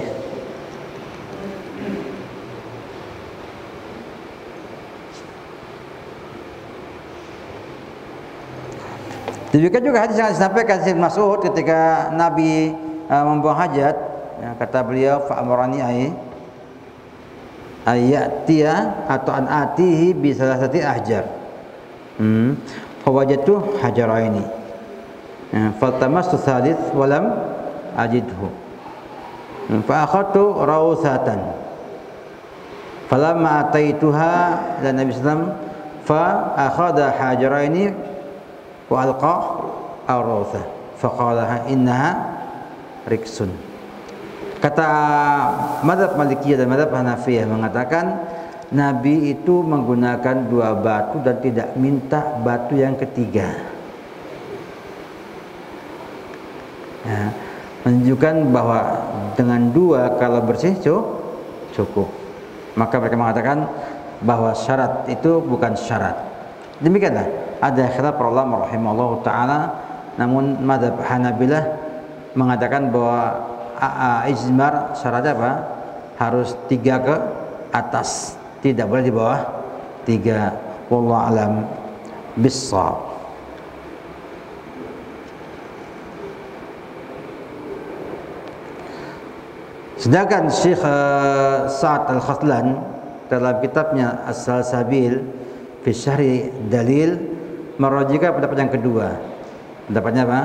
Demikian juga hadis yang disampaikan Sayyid Mas'ud ketika Nabi uh, membuang hajat, ya, kata beliau fa'amrani ai ayatiya atau an atihi bi salasati ahjar. Hmm. Fawajadtu hajaraini. Ya, faltamastu thalith wa lam ajidhu. Hmm. Fa akhadtu rawsatan. Falamma ataituha dan Nabi sallallahu alaihi wasallam fa akhadha hajaraini wa alqa ar-rawtha faqala innaha riksun. Kata mazhab Malikiyah dan mazhab Hanafiyah mengatakan Nabi itu menggunakan dua batu dan tidak minta batu yang ketiga, ya, menunjukkan bahwa dengan dua kalau bersih cukup. Maka mereka mengatakan bahwa syarat itu bukan syarat. Demikianlah ada khilaf para ulama rahimahullah taala, namun mazhab Hanabilah mengatakan bahwa ijmar syaratnya apa? Harus tiga ke atas, tidak boleh di bawah tiga. Wallahu alam bissawab. Sedangkan Syekh Sa'ad Al-Khatlan dalam kitabnya As-Salsabil fi Syarhi Dalil merujukan pendapat yang kedua. Pendapatnya apa?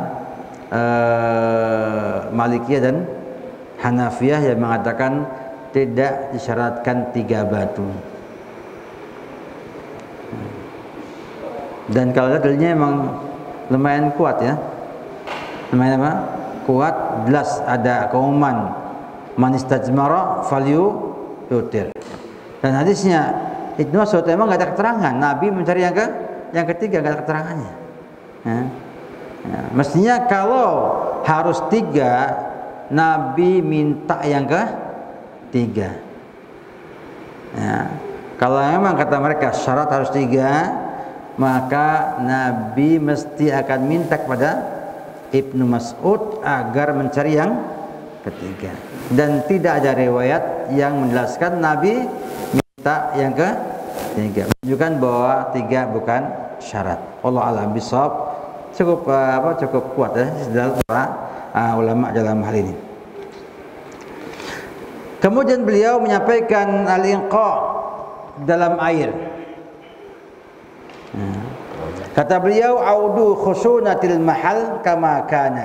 Uh, Malikiyah dan Hanafiyah yang mengatakan tidak disyaratkan tiga batu. Dan kalau dalilnya memang lumayan kuat, ya, lumayan apa? Kuat, jelas ada keumuman man istajmara falyu yutir. Dan hadisnya Ibnu Mas'ud memang nggak ada keterangan Nabi mencari yang ke yang ketiga, nggak ada keterangannya. Ya. Ya. Mestinya kalau harus tiga, Nabi minta yang ke tiga. Ya. Kalau memang kata mereka syarat harus tiga, maka Nabi mesti akan minta kepada Ibnu Mas'ud agar mencari yang ketiga. Dan tidak ada riwayat yang menjelaskan Nabi minta yang ke tiga, menunjukkan bahwa tiga bukan syarat. Allah alam bisawab. Cukup uh, apa cukup kuat, ya, dalam para uh, ulama dalam hal ini. Kemudian beliau menyampaikan al-inqa dalam air. Hmm. Kata beliau audu khusunatil mahal kama kana.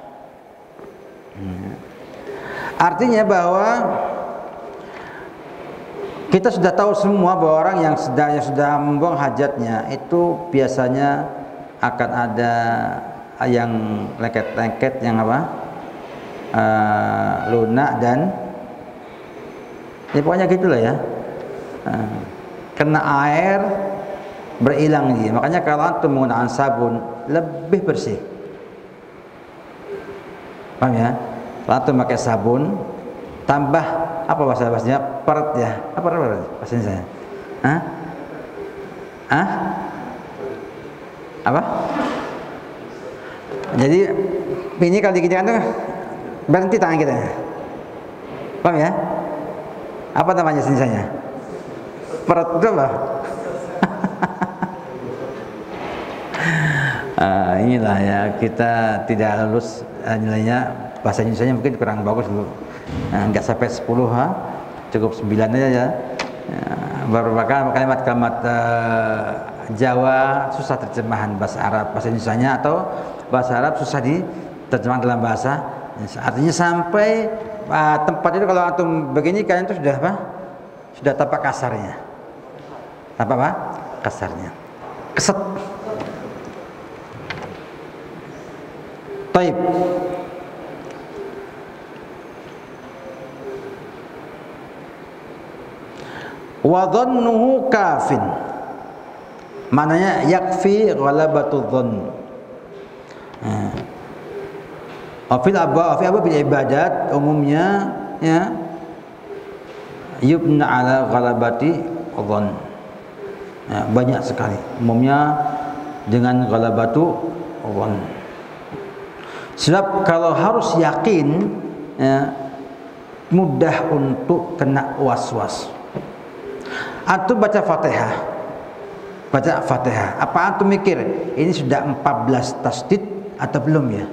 Hmm. Artinya bahwa kita sudah tahu semua bahwa orang yang sedang yang sudah membuang hajatnya itu biasanya akan ada yang lengket-lengket yang apa? Uh, lunak dan ya pokoknya gitulah, ya. Uh, kena air berhilang dia. Makanya kalau antum menggunakan sabun lebih bersih. Paham, ya? Kalau antum pakai sabun tambah apa bahasa bahasanya peret, ya, apa peret bahasanya saya, Hah? Hah? Apa? Jadi ini kalau diginikan tuh berhenti tangan kita, paham, ya? Apa namanya sensasinya? Peret itu apa? uh, inilah ya, kita tidak lulus uh, nilainya bahasa Indonesia mungkin kurang bagus dulu. Enggak uh, sampai sepuluh, ha? Cukup sembilan aja, ya. Uh, beberapa kalimat-kalimat uh, Jawa susah terjemahan bahasa Arab, bahasa Indonesianya, atau bahasa Arab susah diterjemahkan dalam bahasa. Artinya sampai uh, tempat itu kalau antum begini kalian itu sudah apa? sudah tampak kasarnya. Apa apa? Kasarnya. Keset. Taib. Wa dhannuhu kafin. Maknanya yakfi ghalabatu dhann. Nah. Afil abwa, afil abwa bil ibadat umumnya ya yubna ala ghalabati dhann. Ya, banyak sekali umumnya dengan ghalabatu dhann. Sebab kalau harus yakin ya, mudah untuk kena was-was. Antum baca Fatihah, baca Fatihah. Apa antum mikir ini sudah empat belas tasdid atau belum ya?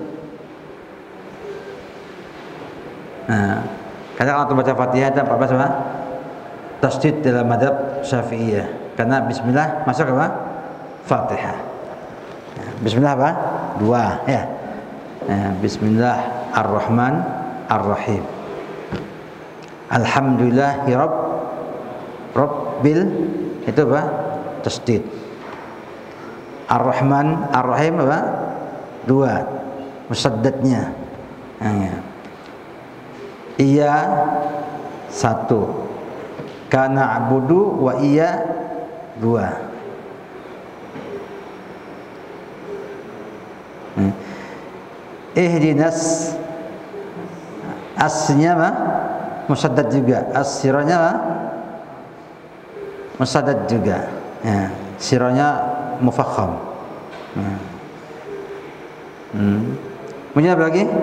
Nah, karena kalau baca Fatihah ada empat belas apa? Tasdid dalam mazhab Syafi'iyah. Karena bismillah masuk apa? Fatihah. Nah, bismillah apa? Dua ya. Nah, bismillah ar-Rahman ar-Rahim. Alhamdulillahi rabb rabbil itu apa? Tasdid. Ar-Rahman ar-Rahim apa? Dua. Musaddadnya. Nah, iya satu, kana abudu wa iya dua. hmm. Ihdinas asnya mah musaddad juga, as-siranya mah musaddad juga ya. Siranya mufakham. hmm. hmm. Punya apa lagi?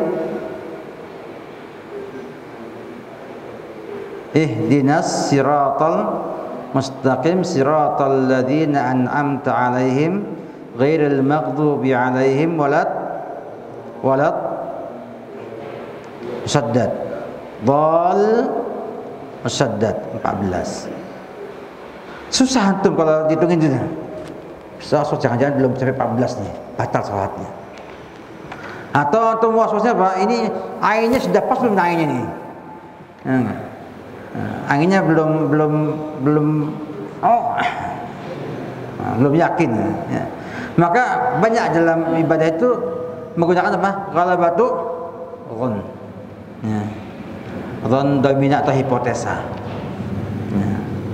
Ihdinas siratal mustaqim siratal ladzina an'amta 'alaihim ghairil maghdubi 'alaihim walad walad musaddad dhal musaddad empat belas. Susah antum kalau dihitungin itu. So, so jangan-jangan belum sampai empat belas nih, batal salatnya. Atau antum was-wasnya apa? Ini ainnya sudah pas belum ainnya nih? Enggak. Nah, anginnya belum belum belum oh nah, belum yakin ya. Maka banyak dalam ibadah itu menggunakan apa? Ghalabatu dhann. Ya. Dhann dominan atau hipotesa. Ya.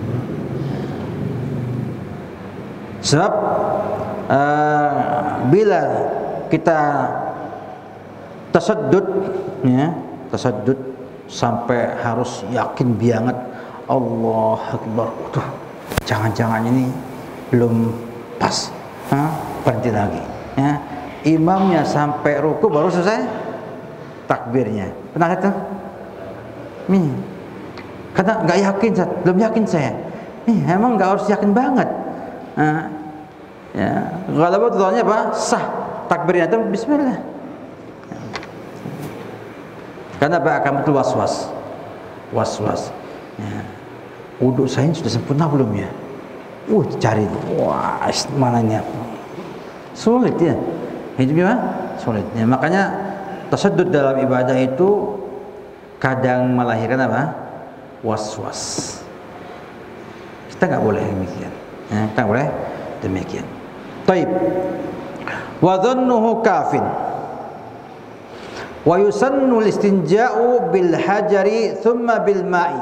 Sebab uh, bila kita tasaddud ya, tasaddud sampai harus yakin banget Allah Akbar, tuh jangan-jangan ini belum pas, ha? Berhenti lagi ya. Imamnya sampai ruku baru selesai takbirnya, pernah lihat tuh? Nih, karena nggak yakin, belum yakin saya. Nih, emang nggak harus yakin banget. Nah, ya, kalau betulnya apa? Sah takbirnya itu bismillah. Karena apa? Akan betul was-was, was-was. Ya. Wudhu saya sudah sempurna belum ya? Uh, cari, wah, mananya sulit ya. Itu gimana? Sulit. Ya, makanya tasaddud dalam ibadah itu kadang melahirkan apa? Was-was. Kita nggak boleh demikian. Ya, kita nggak boleh demikian. Taib. Wa dhannuhu kafin. Wa yusannu listinja'u bil hajari thumma bil ma'i.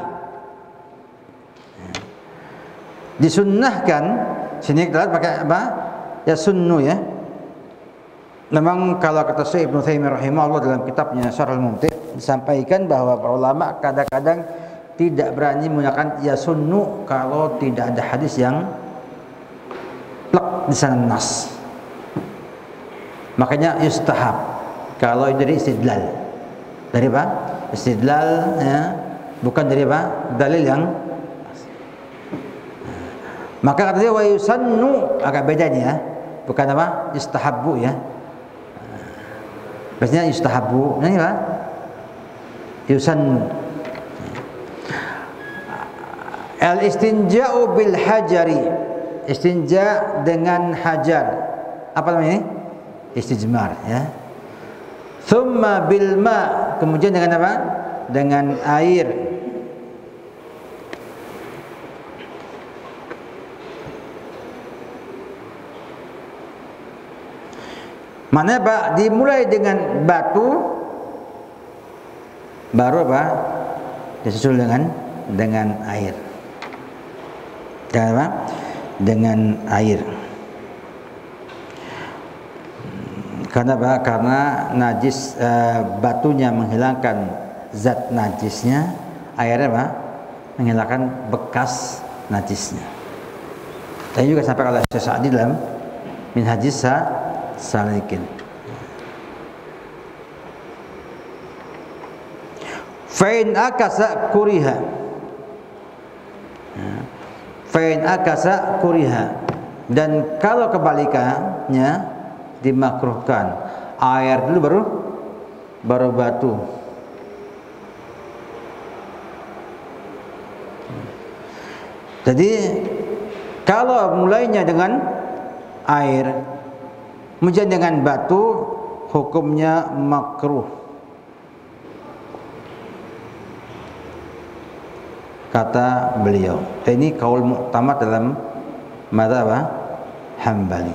Disunnahkan sini kita pakai apa? Ya sunnu ya. Memang kalau kata Syekh Ibnu Taimiyah rahimahullah dalam kitabnya Syarhul Mumti' disampaikan bahwa para ulama kadang-kadang tidak berani menggunakan ya sunnu kalau tidak ada hadis yang plek di sana nas. Makanya yustahab kalau dari istidlal. Dari apa? Istidlal ya, bukan dari apa? Dalil yang maka kata dia wa yusannu agak beda nih ya. Bukan apa? Yustahabbu ya. Biasanya yustahabbu, ini apa? Yusannu. Al istinja'u bil hajari. Istinja dengan hajar. Apa namanya ini? Istijmar ya. Thumma bil ma, kemudian dengan apa? Dengan air. Mana Pak? Dimulai dengan batu, baru apa? Disusul dengan dengan air. Dengan apa? Dengan air. Karena apa? Karena najis, uh, batunya menghilangkan zat najisnya, airnya apa? Menghilangkan bekas najisnya. Tadi juga sampai oleh Syekh Sa'di dalam Minhajis Salikin. Fa'in akasa kuriha. Fa'in akasa kuriha. Dan kalau kebalikannya dimakruhkan, air dulu baru baru batu. Jadi kalau mulainya dengan air, kemudian dengan batu, hukumnya makruh. Kata beliau. Ini kaul mu'tamad dalam mazhab Hambali.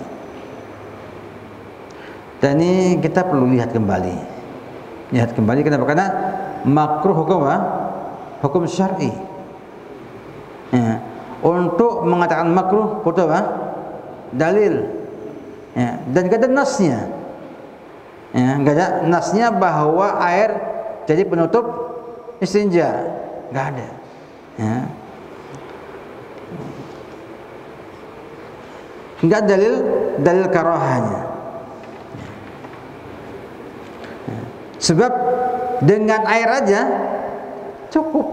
Dan ini kita perlu lihat kembali. Lihat kembali kenapa? Karena makruh hukum apa? Hukum syar'i. Ya. Untuk mengatakan makruh butuh apa? Dalil. Ya. Dan enggak ada nasnya. Ya, enggak ada nasnya bahwa air jadi penutup istinja. Enggak ada. Ya. Enggak dalil dalil karahahnya. Ya. Sebab dengan air aja cukup.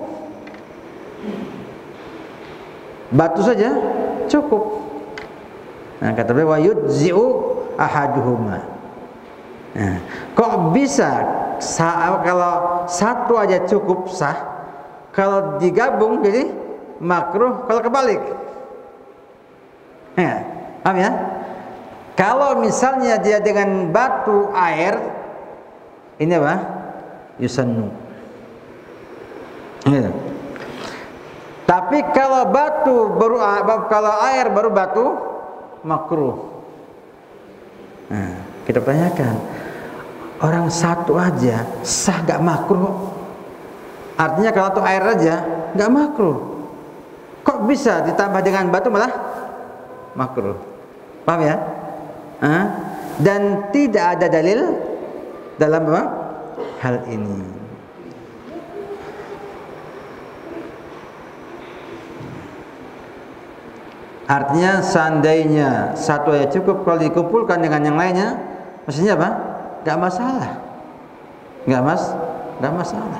Batu saja cukup. Nah, kata beliau wa yujzi'u ahaduhuma. Nah, kok bisa sah, kalau satu aja cukup sah, kalau digabung jadi makruh, kalau kebalik. Ya, paham ya? Kalau misalnya dia dengan batu air, ini apa? Yusannu. Ya. Tapi kalau batu baru, kalau air baru batu, makruh. Nah, kita pertanyakan, orang satu aja sah gak makruh? Artinya kalau itu air aja gak makruh. Kok bisa ditambah dengan batu malah makruh? Paham ya? Hah? Dan tidak ada dalil dalam apa? Hal ini. Artinya seandainya satu aja cukup, kalau dikumpulkan dengan yang lainnya, maksudnya apa? Gak masalah. Gak mas, gak masalah.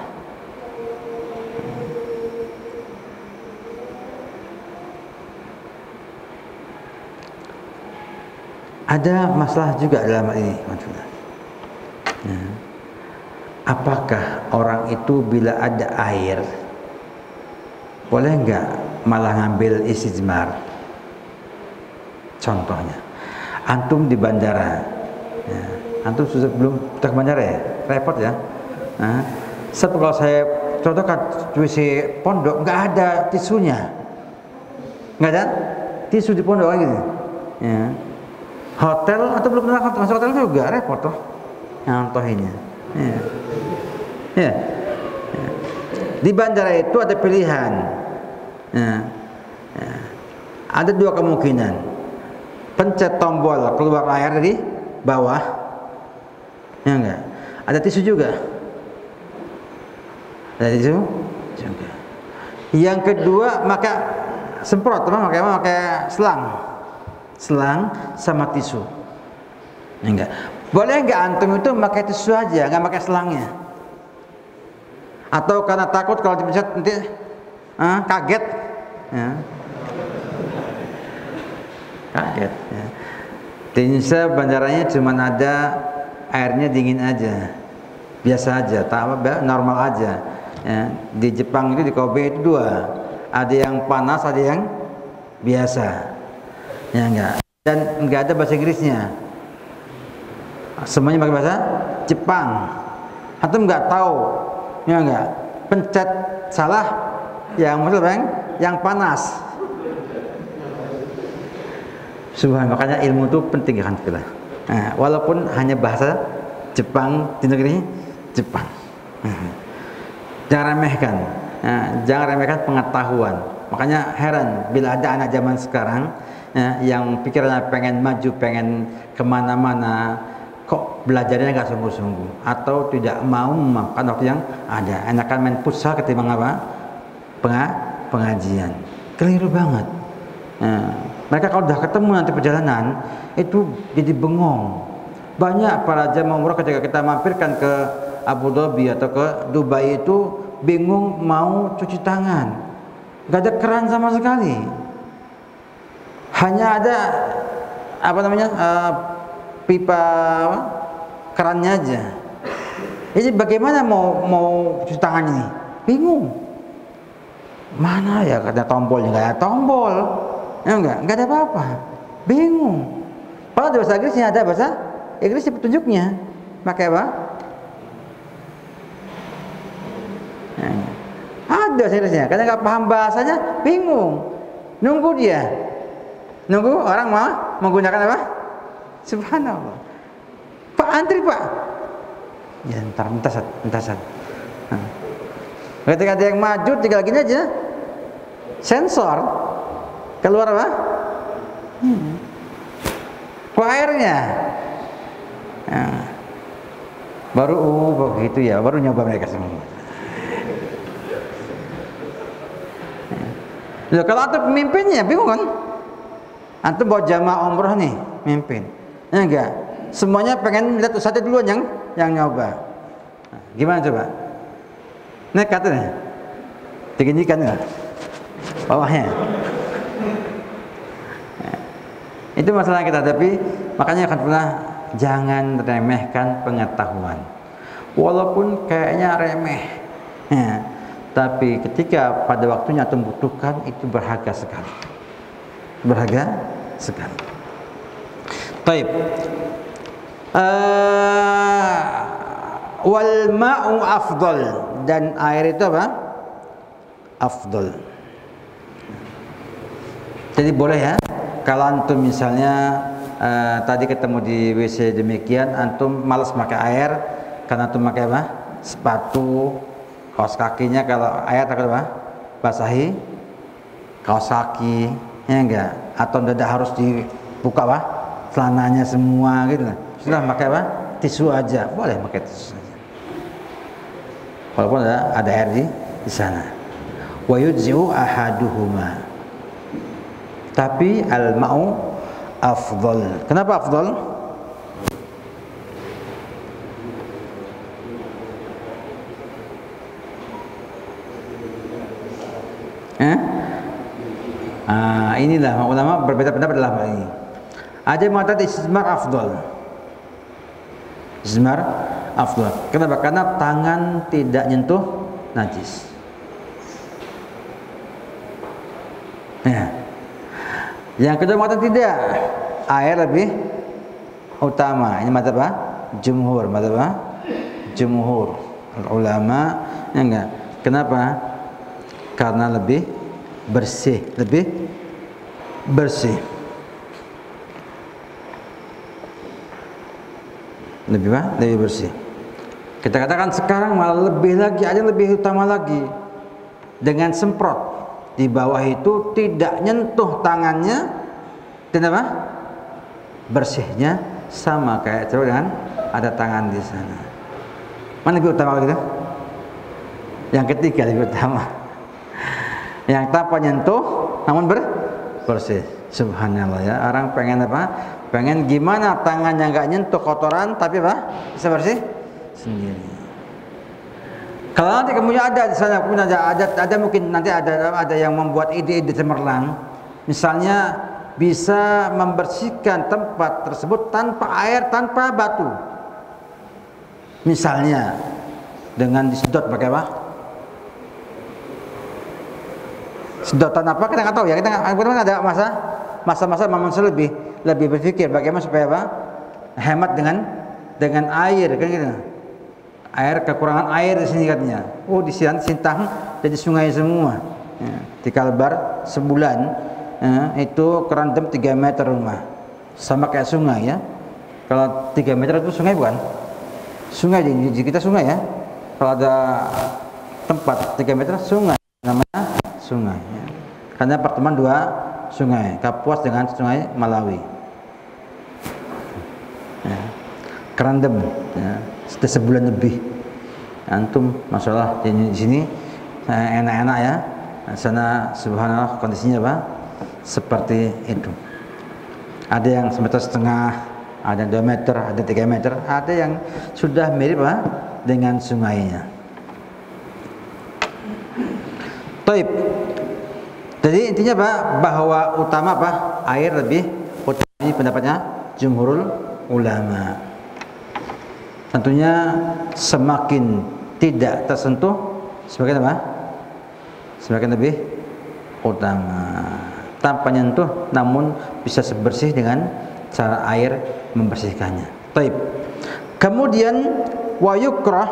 Ada masalah juga dalam hal ini, maksudnya. Nah, apakah orang itu bila ada air boleh nggak malah ngambil istijmar? Contohnya, antum di bandara, ya, antum sudah belum ke bandara ya, repot ya. Nah, satu kalau saya contohkan W C pondok nggak ada tisunya, nggak ada tisu di pondok lagi. Ya. Hotel atau belum pernah masuk hotel juga repot toh, contohnya. Ya. Ya. Ya. Di bandara itu ada pilihan, ya. Ya. Ada dua kemungkinan. Pencet tombol keluar air dari bawah, ya enggak? Ada tisu juga, ada tisu juga. Yang kedua maka semprot, teman, pakai pakai selang, selang sama tisu, ya enggak? Boleh enggak antum itu pakai tisu aja, enggak pakai selangnya? Atau karena takut kalau dipencet nanti ah, kaget, ya. Kaget ya. Di Indonesia bandaranya cuma ada airnya dingin aja, biasa aja, tak apa, normal aja ya. Di Jepang itu di Kobe itu dua, ada yang panas, ada yang biasa ya, enggak, dan enggak ada bahasa Inggrisnya, semuanya pakai bahasa Jepang. Antum enggak tahu ya, enggak, pencet salah yang maksudnya yang panas. Subhan, makanya ilmu itu penting kan, Nah, walaupun hanya bahasa Jepang di negeri Jepang. Jangan remehkan, nah, jangan remehkan pengetahuan. Makanya heran bila ada anak zaman sekarang ya, yang pikirannya pengen maju, pengen kemana-mana, kok belajarnya nggak sungguh-sungguh atau tidak mau memakan waktu yang ada. Enakan main futsal ketimbang apa? Penga pengajian. Keliru banget. Nah, mereka kalau udah ketemu nanti perjalanan itu jadi bengong. Banyak para jamaah umrah ketika kita mampirkan ke Abu Dhabi atau ke Dubai itu bingung mau cuci tangan, nggak ada keran sama sekali, hanya ada apa namanya uh, pipa apa? Kerannya aja. Jadi bagaimana mau mau cuci tangan ini? Bingung. Mana ya ada tombolnya? Nggak ada tombol, ya enggak, nggak ada apa-apa. Bingung. Kalau ada bahasa Inggrisnya, ada bahasa Inggris petunjuknya. Pakai apa? Nah, ada seriusnya, karena nggak paham bahasanya, bingung, nunggu dia, nunggu orang mau menggunakan apa? Subhanallah. Pak antri pak, ya ntar entasat, entasat. Nah. Ketika ada yang maju, tinggal gini aja, sensor keluar apa? Hmm. Airnya, nah. Baru oh begitu ya, baru nyoba mereka semua. Ya, kalau antum pemimpinnya bingung kan? Antum bawa jamaah umroh nih, mimpin. Ya enggak? Semuanya pengen lihat ustadznya duluan yang yang nyoba. Nah, gimana coba? Nekat nih. Tinggikan enggak? Bawahnya. Nah, itu masalah kita, tapi makanya akan pernah jangan remehkan pengetahuan. Walaupun kayaknya remeh. Ya. Tapi ketika pada waktunya antum butuhkan itu berharga sekali, berharga sekali. Baik. Uh, wal ma'u afdal, dan air itu apa? Afdal. Jadi boleh ya, kalau antum misalnya uh, tadi ketemu di W C demikian, antum malas pakai air karena antum pakai apa? Sepatu. Kaos kakinya kalau air takut apa? Basahi kaos kaki, ya enggak? Atau tidak harus dibuka apa? Celananya semua gitu. Sudah pakai apa? Tisu aja, boleh pakai tisu aja. Walaupun ada, ada air di, di sana. Wa yujzi'u ahaduhuma. Tapi al-ma'u afdal. Kenapa afdal? Eh? Ah, inilah ulama berbeda pendapat dalam hal ini. Ada yang mengatakan istismar afdal. Istismar afdal. Kenapa? Karena tangan tidak nyentuh najis. Ya. Yang kedua mengatakan tidak, air lebih utama. Ini mata apa? Jumhur, mata apa? Jumhur ulama, ya enggak. Kenapa? Karena lebih bersih, lebih bersih, lebih apa? Lebih bersih. Kita katakan sekarang malah lebih lagi, ada lebih utama lagi, dengan semprot di bawah itu tidak nyentuh tangannya, dan apa? Bersihnya sama kayak coba dengan ada tangan di sana. Mana lebih utama gitu? Yang ketiga lebih utama. Yang tanpa nyentuh namun ber bersih. Subhanallah ya. Orang pengen apa? Pengen gimana tangannya nggak nyentuh kotoran tapi apa? Bisa bersih sendiri. Kalau nanti kemudian ada di sana, kemudian ada, ada ada mungkin nanti ada ada yang membuat ide-ide cemerlang. Misalnya bisa membersihkan tempat tersebut tanpa air, tanpa batu. Misalnya dengan disedot pakai apa? Sedotan apa kita nggak tahu ya, kita nggak ada masa masa-masa manusia lebih lebih berpikir bagaimana supaya apa? Hemat dengan dengan air kan gitu. Air kekurangan air di sini katanya. Oh di sini Sintang jadi sungai semua. Ya, di Kalbar sebulan ya, itu kerendam tiga meter rumah. Sama kayak sungai ya. Kalau tiga meter itu sungai bukan? Sungai di, di kita sungai ya. Kalau ada tempat tiga meter sungai, namanya sungai. Ya. Karena pertemuan dua sungai, Kapuas dengan sungai Malawi. Ya. Kerandem, ya. Sudah sebulan lebih. Antum, masalah di, di sini enak-enak ya. Sana subhanallah kondisinya apa? Seperti itu. Ada yang semeter setengah, ada dua meter, ada tiga meter, ada yang sudah mirip apa? Dengan sungainya. Taib. Jadi intinya apa? Bahwa utama apa? Air lebih utama. Ini pendapatnya jumhurul ulama. Tentunya semakin tidak tersentuh semakin apa? Semakin lebih utama. Tanpa nyentuh namun bisa bersih dengan cara air membersihkannya. Taib. Kemudian wa yukrah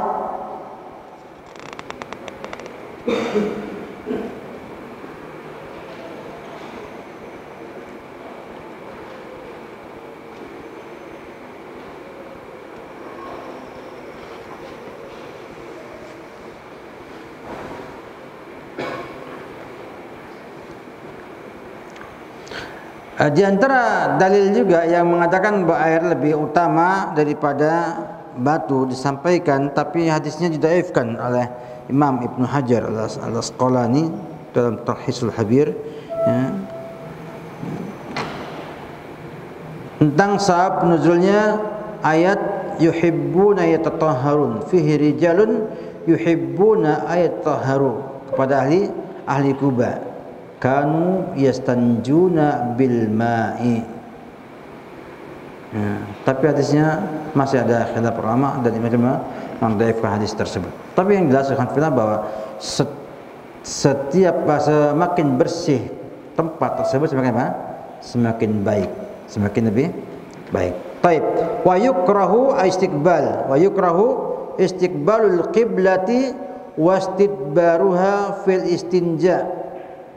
di antara dalil juga yang mengatakan bahwa air lebih utama daripada batu disampaikan, tapi hadisnya didaifkan oleh Imam Ibnu Hajar Al-Asqalani dalam Talhisul Habir ya. Tentang sabab nuzulnya ayat yuhibbuna yatatahharun fihi rijalun yuhibbuna ayatatahharu, kepada ahli ahli Kuba, kanu yastanjuna bil ma'i. Ya, tapi hadisnya masih ada khilaf ulama dan imam mengdaifkan hadis tersebut. Tapi yang jelas alhamdulillah bahwa setiap semakin bersih tempat tersebut semakin apa? Semakin baik, semakin lebih baik. Baik. Wa yukrahu istiqbal, wa yukrahu istiqbalul qiblati wastidbaruha fil istinja.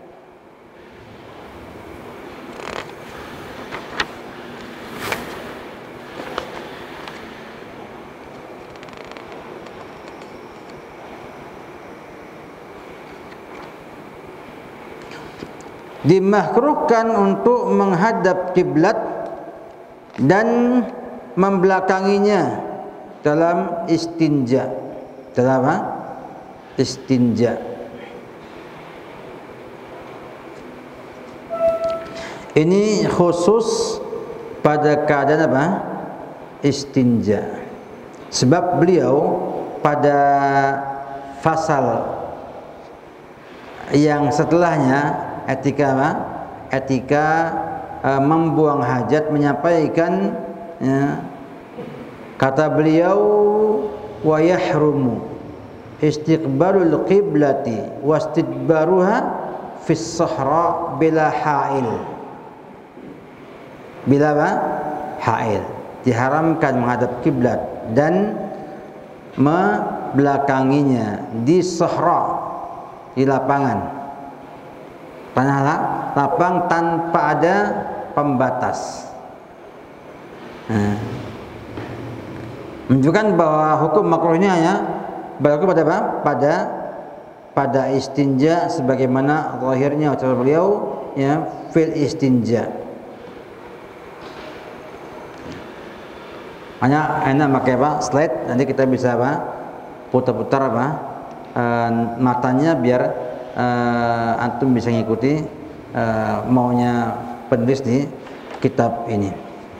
Dimakruhkan untuk menghadap kiblat dan membelakanginya dalam istinja. Dalam apa? Istinja. Ini khusus pada keadaan apa? Istinja. Sebab beliau pada fasal yang setelahnya, etika apa? Etika uh, membuang hajat, menyampaikan ya, kata beliau wa yahrumu istiqbalul qiblati wastidbaruha fis sahra bila ha'il. Bila apa? Ha'il. Diharamkan menghadap kiblat dan membelakanginya di sahra, di lapangan. Tanah lapang tanpa ada pembatas. Nah, menunjukkan bahwa hukum makruh ini hanya berlaku pada apa? Pada pada istinja, sebagaimana zahirnya ucapan beliau ya, fil istinja. Hanya enak pakai apa? Slide, nanti kita bisa apa? Putar-putar apa? E, matanya biar Uh, antum bisa ngikuti uh, maunya penulis di kitab ini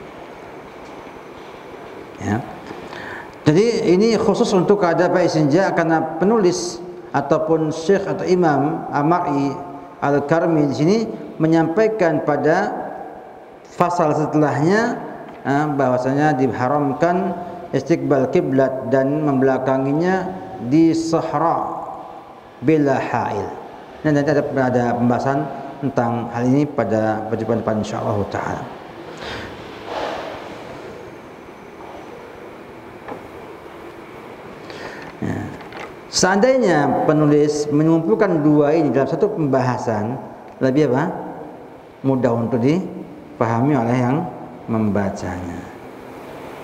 ya. Jadi ini khusus untuk keadaan istinja, karena penulis ataupun syekh atau imam Amari Al-Karmi di sini menyampaikan pada fasal setelahnya uh, bahwasanya diharamkan istiqbal kiblat dan membelakanginya di sahra bila ha'il. Dan nanti ada, ada pembahasan tentang hal ini pada perjumpaan depan insyaallah taala. Ya. Seandainya penulis mengumpulkan dua ini dalam satu pembahasan, lebih apa? Mudah untuk dipahami oleh yang membacanya.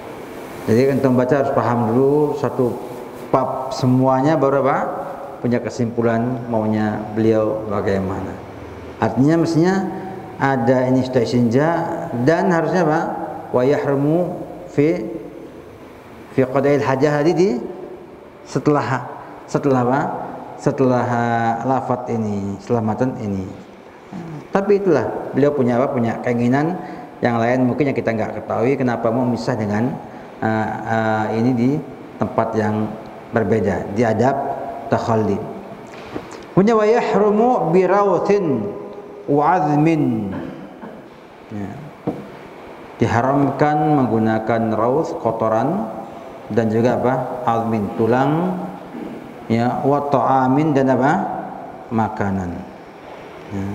Jadi antum baca harus paham dulu satu bab semuanya, baru apa? Punya kesimpulan maunya beliau bagaimana. Artinya mestinya ada ini sudah istinja, dan harusnya apa? Wa yahrumu fi fi qada'il hajah di setelah setelah apa? Setelah lafaz ini, setelah matan ini. Tapi itulah beliau punya apa? Punya keinginan yang lain mungkin yang kita nggak ketahui, kenapa mau misah dengan uh, uh, ini di tempat yang berbeda, di adab takhalli. Punya wa yahrumu bi rawthin wa azmin. Ya. Diharamkan menggunakan raus kotoran dan juga apa? Azmin tulang, ya, wa ta'amin dan apa? Makanan. Ya.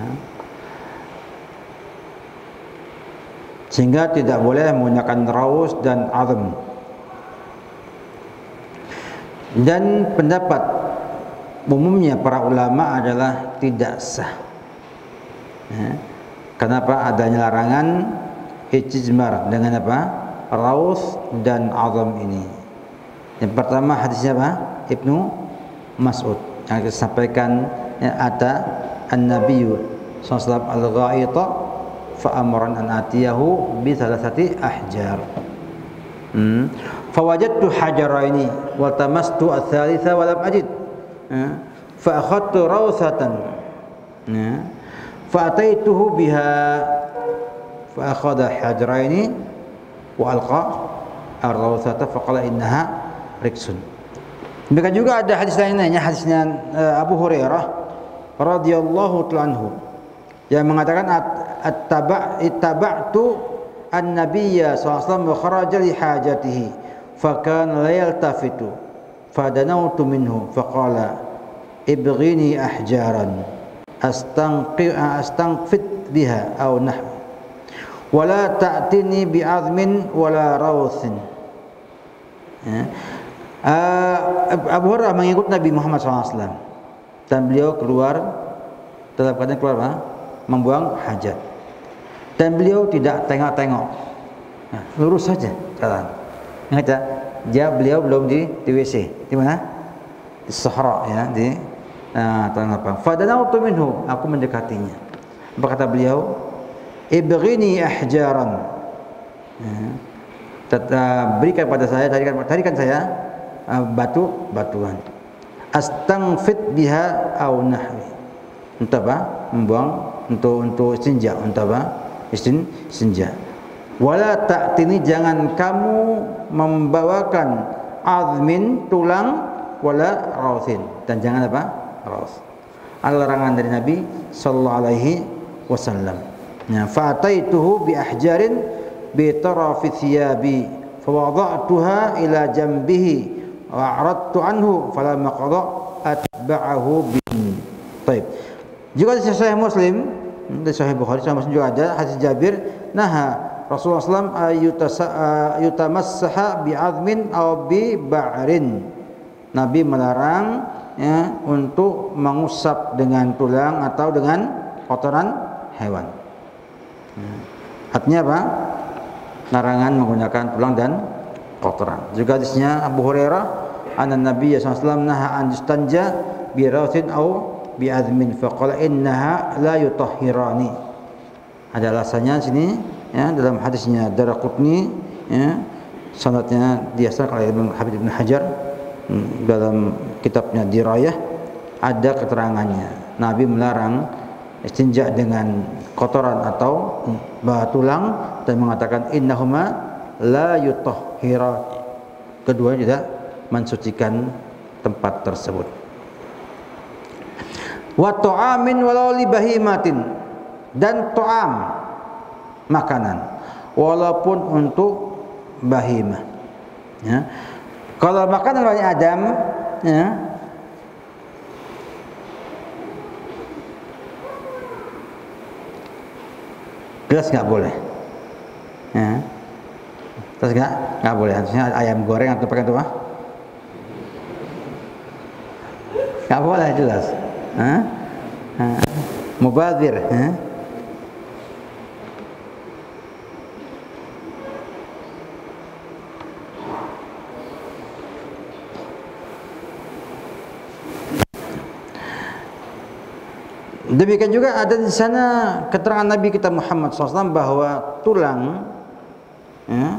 Sehingga tidak boleh menggunakan raus dan azm. Dan pendapat umumnya para ulama adalah tidak sah. Ya. Kenapa adanya larangan istijmar dengan apa? Raus dan azam ini. Yang pertama hadisnya apa? Ibnu Mas'ud yang disampaikan, ya, ada an-nabiyyu sallallahu alaihi wasallam al-gha'ita fa amran an atiyahu bi thalathati ahjar. Hmm. Fawajadtu hajaraini wa tamastu ats-tsalitsa wa lam ajid. Fa akhadtu rawsatan. Ya. Fa ataituhu biha fa akhadha hajaraini wa alqa ar-rawsata fa qala innaha riksun. Demikian juga ada hadis lainnya, hadisnya uh, Abu Hurairah radhiyallahu ta'ala anhu yang mengatakan at-taba' ittaba'tu an-nabiyya sallallahu alaihi wasallam wa kharaja li hajatihi fa kana la yaltafitu fadanawtu minhu fa qala ibghini ahjaran astanqi astanqfit biha aw nahw wa la ta'tini bi'azmin wa la rawthin. Ya. Uh, Abu Hurairah mengikut Nabi Muhammad shallallahu alaihi wasallam dan beliau keluar dalam keadaan keluar apa? Membuang hajat, dan beliau tidak tengok-tengok, nah, lurus saja jalan. Ingat ya, dia beliau belum di, di W C, di mana? Di Sahara, ya, di nah, tanah lapang. Fadanautu minhu, aku mendekatinya. Apa kata beliau? Ibghini ahjaran, ya, Tata, berikan pada saya, tarikan, tarikan saya batu batuan, astanfit biha au nahwi, untuk apa? Membuang untuk untuk istinja, untuk apa? Istin istinja. Wala ta'tini, jangan kamu membawakan azmin tulang, wala rawthin, dan jangan apa? Raws. Ada larangan dari Nabi sallallahu alaihi wasallam. Ya, fa'ataituhu bi ahjarin bi tarafi thiyabi fa wada'tuha ila jambihi wa aradtu anhu falamma qada atba'ahu bin. Baik. Juga di Sahih Muslim, di Sahih Bukhari, Sahih Muslim juga ada hadis Jabir, naha Rasulullah sallallahu alaihi wasallam yutamassaha bi'azmin aw bi ba'rin. Nabi melarang, ya, untuk mengusap dengan tulang atau dengan kotoran hewan. Artinya apa? Larangan menggunakan tulang dan kotoran. Juga hadisnya Abu Hurairah, anna Nabi sallallahu alaihi wasallam naha an yustanja bi rawthin aw bi azmin fa qala innaha la yutahhirani. Ada alasannya sini, ya, dalam hadisnya Daraqutni, ya, sanadnya dihasankan oleh Ibnu Habib Ibnu Hajar dalam kitabnya Dirayah, ada keterangannya. Nabi melarang istinja dengan kotoran atau tulang dan mengatakan innahuma la yutahhira, kedua tidak mensucikan tempat tersebut. Wa ta'amin walau li bahimatin, dan ta'am makanan walaupun untuk bahimah, ya. Kalau makanan Bani Adam, ya, jelas nggak boleh, ya. Terus nggak nggak boleh. Harusnya ayam goreng atau pakai apa? Nggak boleh, jelas. Hah? Hah? Mubadzir, hah? Demikian juga ada di sana keterangan Nabi kita Muhammad shallallahu alaihi wasallam bahwa tulang ya,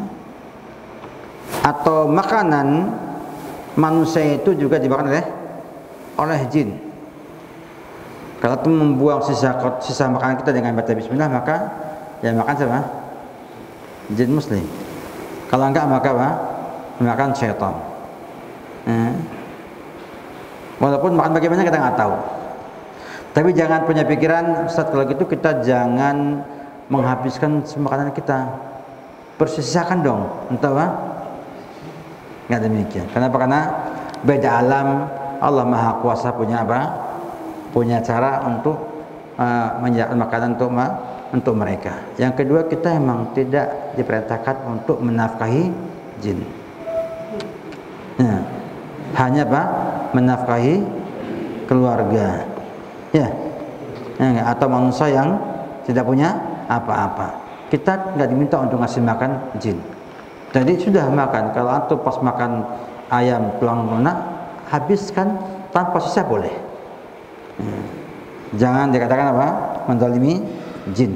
atau makanan manusia itu juga dimakan oleh oleh jin. Kalau itu membuang sisa sisa makanan kita dengan baca bismillah, maka yang makan siapa? Jin muslim. Kalau enggak maka apa? Makan syaitan. Eh. Walaupun makan bagaimana kita nggak tahu. Tapi jangan punya pikiran, Ustaz, kalau gitu kita jangan menghabiskan makanan kita. Persisakan dong, entah apa? Nggak demikian. Kenapa? Karena beda alam. Allah Maha Kuasa punya apa? Punya cara untuk uh, menyediakan makanan untuk untuk mereka. Yang kedua, kita memang tidak diperintahkan untuk menafkahi jin. Nah, hanya apa? Menafkahi keluarga. Ya, ya, atau manusia yang tidak punya apa-apa. Kita nggak diminta untuk ngasih makan jin. Jadi sudah makan. Kalau antum pas makan ayam tulang lunak, habiskan tanpa sisa boleh. Ya. Jangan dikatakan apa? Menzalimi jin.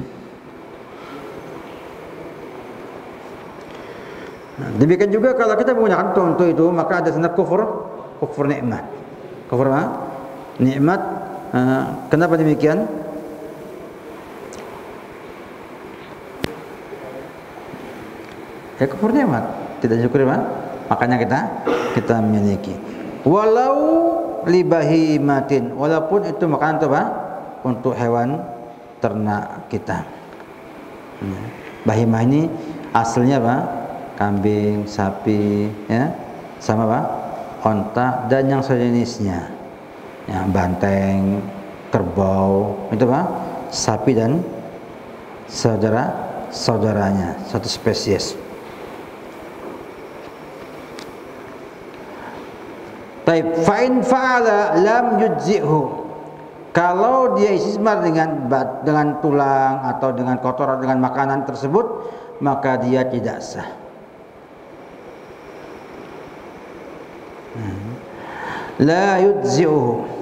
Nah, demikian juga kalau kita menggunakan untuk itu, maka ada sana kufur, kufur nikmat. Kufur apa? Nikmat. Uh, kenapa demikian? Ya kufur nikmat, tidak syukur apa? Makanya kita kita memiliki. Walau libahi matin, walaupun itu makanan apa? Untuk hewan ternak kita. Hmm. Bahimah ini aslinya apa? Kambing, sapi, ya, sama apa? Onta dan yang sejenisnya. Ya, banteng, kerbau, itu apa? Sapi dan saudara saudaranya, satu spesies. Taib fa'in fa'ala lam yujzi'hu. Kalau dia istismar dengan dengan tulang atau dengan kotoran dengan makanan tersebut, maka dia tidak sah. Hmm. La yujzi'hu.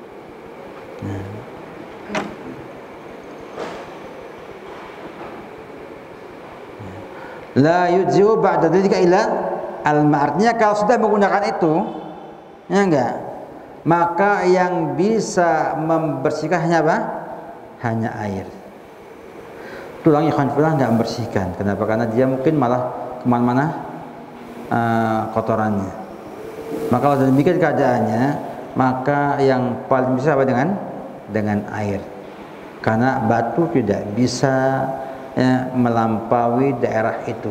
La yujzi'u ba'da dzalika illa al-ma'. Artinya kalau sudah menggunakan itu, ya enggak, maka yang bisa membersihkan hanya apa? Hanya air. Tulang ikhwan fillah enggak membersihkan. Kenapa? Karena dia mungkin malah kemana-mana uh, kotorannya. Maka kalau demikian keadaannya, maka yang paling bisa apa dengan dengan air. Karena batu tidak bisa ya, melampaui daerah itu.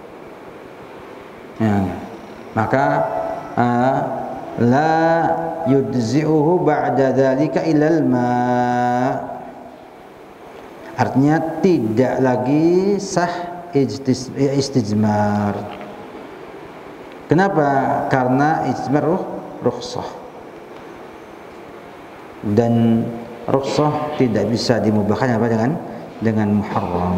Ya, maka uh, la yujzi'uhu ba'da dzalika ilal ma'. Artinya tidak lagi sah istijmar. Kenapa? Karena istijmar ruh rukhsah. Dan rukhsah tidak bisa dimubahkan apa dengan dengan muharram.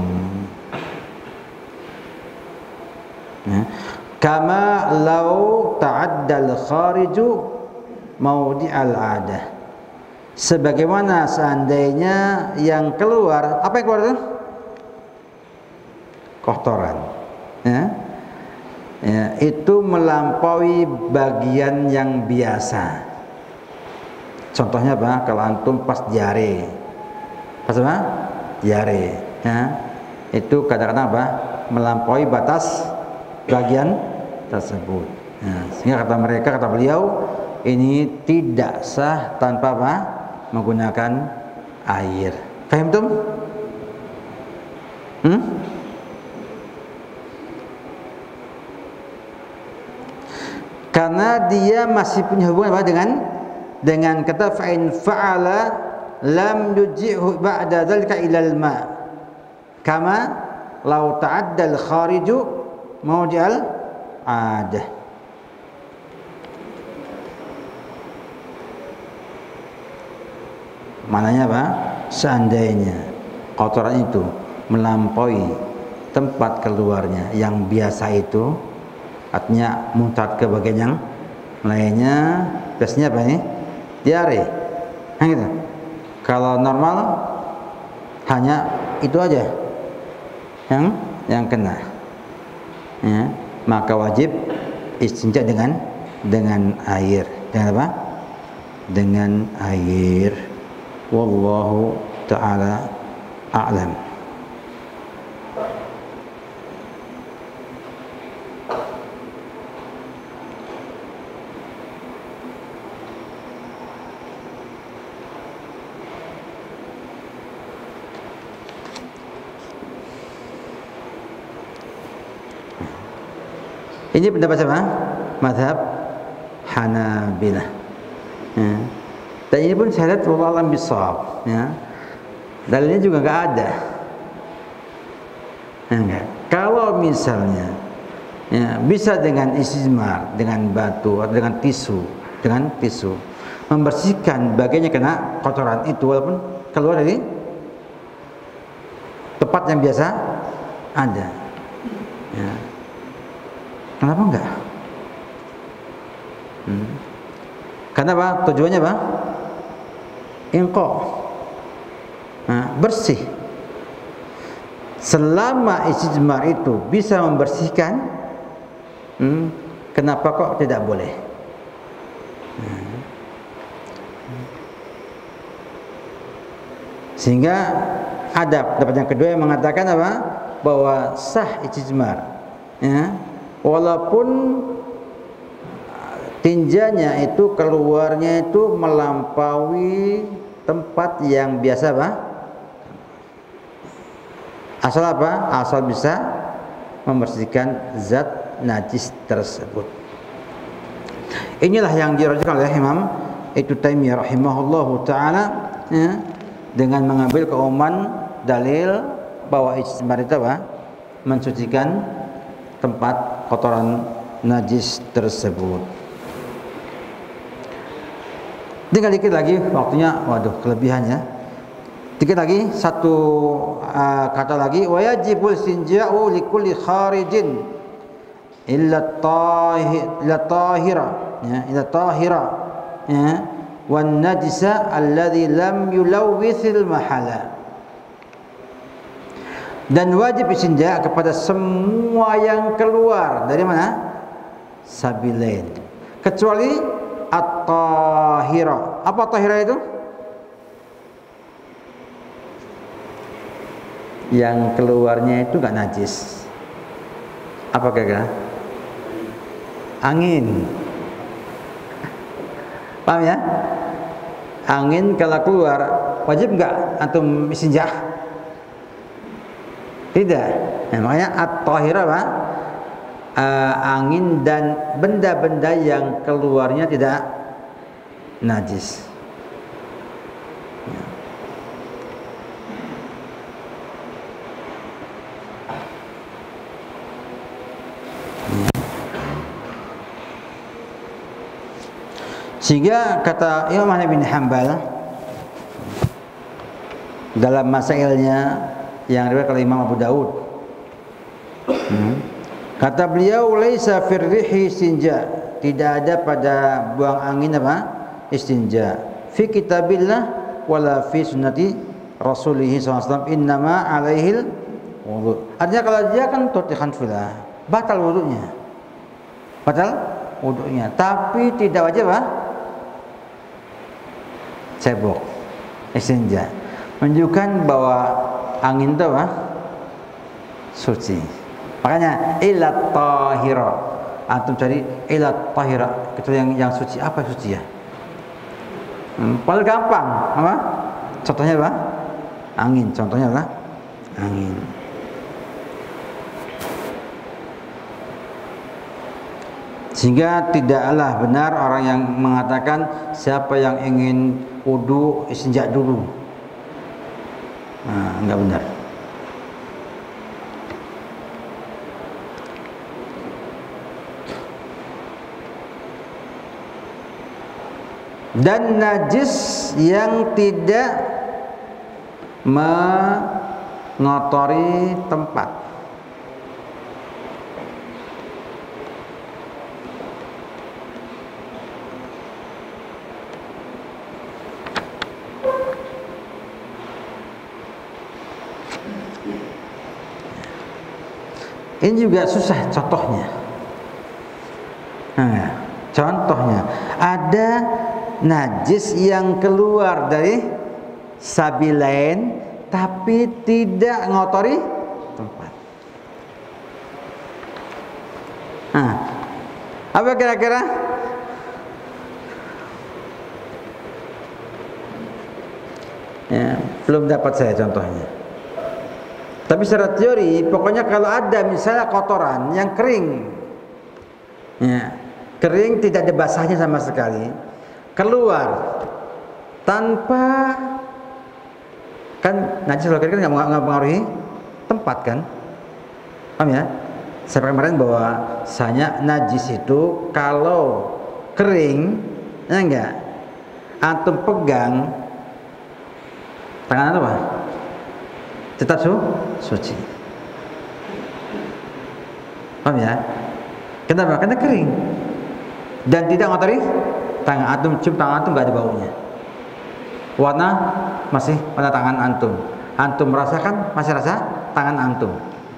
Ya. Kama lau ta'addal khariju maudi'al adah. Sebagaimana seandainya yang keluar, apa yang keluar itu? Kotoran. Ya. Ya, itu melampaui bagian yang biasa. Contohnya apa? Kalau antum pas diare, pas apa? Diare, ya, itu kadang-kadang apa? Melampaui batas bagian tersebut. Ya, sehingga kata mereka, kata beliau, ini tidak sah tanpa apa? Menggunakan air. Paham tuh? Hmm? Karena dia masih punya hubungan apa dengan dengan kata fa'in fa'ala lam yujzi'hu ba'da dzalika ilal ma' kama law ta'addal khariju mawdi'al adah. Mananya apa? Seandainya kotoran itu melampaui tempat keluarnya yang biasa itu, artinya muncrat ke bagian yang lainnya, biasanya apa ini? Diare, nah gitu. Kalau normal hanya itu aja yang yang kena. Ya, maka wajib istinja dengan dengan air. Dengan apa? Dengan air. Wallahu ta'ala a'lam. Ini pendapat siapa? Mazhab Hanabilah. Ya. Dan ini pun saya lihat wallahu a'lam bishawab. Ya. Dalilnya juga enggak ada. Enggak. Kalau misalnya ya, bisa dengan istijmar, dengan batu atau dengan tisu, dengan tisu membersihkan bagiannya kena kotoran itu walaupun keluar dari tempat yang biasa ada. Ya. Kenapa enggak? Hmm. Karena apa? Tujuannya apa? Inqa. Nah, bersih. Selama istijmar itu bisa membersihkan, hmm, kenapa kok tidak boleh? Hmm. Sehingga ada pendapat yang kedua yang mengatakan apa? Bahwa sah istijmar. Ya. Walaupun tinjanya itu keluarnya itu melampaui tempat yang biasa apa? Asal apa? Asal bisa membersihkan zat najis tersebut. Inilah yang dirajikan oleh Imam Ibnu Taimiyah rahimahullahu taala ya, dengan mengambil keumuman dalil bahwa istijmar itu apa? Mensucikan tempat kotoran najis tersebut. Tinggal dikit lagi waktunya, waduh kelebihannya. Dikit lagi satu uh, kata lagi, wa yajibul istinja'u likulli kharijin illa tahir illa tahira ya illa tahira ya wan najisa alladhi lam yulawwithil mahala. Dan wajib istinja kepada semua yang keluar dari mana? Sabilain. Kecuali at-tahira. Apa tahira itu? Yang keluarnya itu gak najis. Apa kira-kira? Angin. Paham ya? Angin kalau keluar wajib gak antum istinja? Tidak. Nah, makanya at-tahira apa? Uh, angin dan benda-benda yang keluarnya tidak najis. Ya. Sehingga kata Imam Ahmad bin Hanbal dalam masailnya yang riwayat oleh Imam Abu Daud, hmm. kata beliau, laisa firrihi istinja, tidak ada pada buang angin apa? Istinja. Fi kitabillah wala fi sunnati Rasulih sallallahu alaihi wasallam innama alaihil wudu. Artinya kalau dia kan totihan filah, batal wudunya. Batal wudunya, tapi tidak wajib apa? Cebok istinja. Menunjukkan bahwa angin itu apa? Suci. Makanya ilat tahira. Antum cari ilat tahira, itu yang yang suci. Apa suci ya? Hmm, paling gampang, apa? Contohnya apa? Angin. Contohnya apa? Angin. Sehingga tidaklah benar orang yang mengatakan siapa yang ingin wudu istinja dulu. Nah, enggak benar. Dan najis yang tidak mengotori tempat. Ini juga susah contohnya. Nah, contohnya ada najis yang keluar dari sabilain tapi tidak ngotori tempat. Nah, apa kira-kira? Ya, belum dapat saya contohnya. Tapi secara teori, pokoknya kalau ada misalnya kotoran yang kering, ya, kering tidak ada basahnya sama sekali, keluar tanpa, kan najis kalau kering kan nggak mempengaruhi tempat kan, paham ya? Saya kemarin bahwa sanya najis itu kalau kering, ya enggak, antum pegang tangan apa? Tetap su suci. Paham ya? Kenapa? Karena kering dan tidak ngotori tangan antum. Cium tangan antum nggak ada baunya. Warna masih pada tangan antum. Antum merasakan masih rasa tangan antum.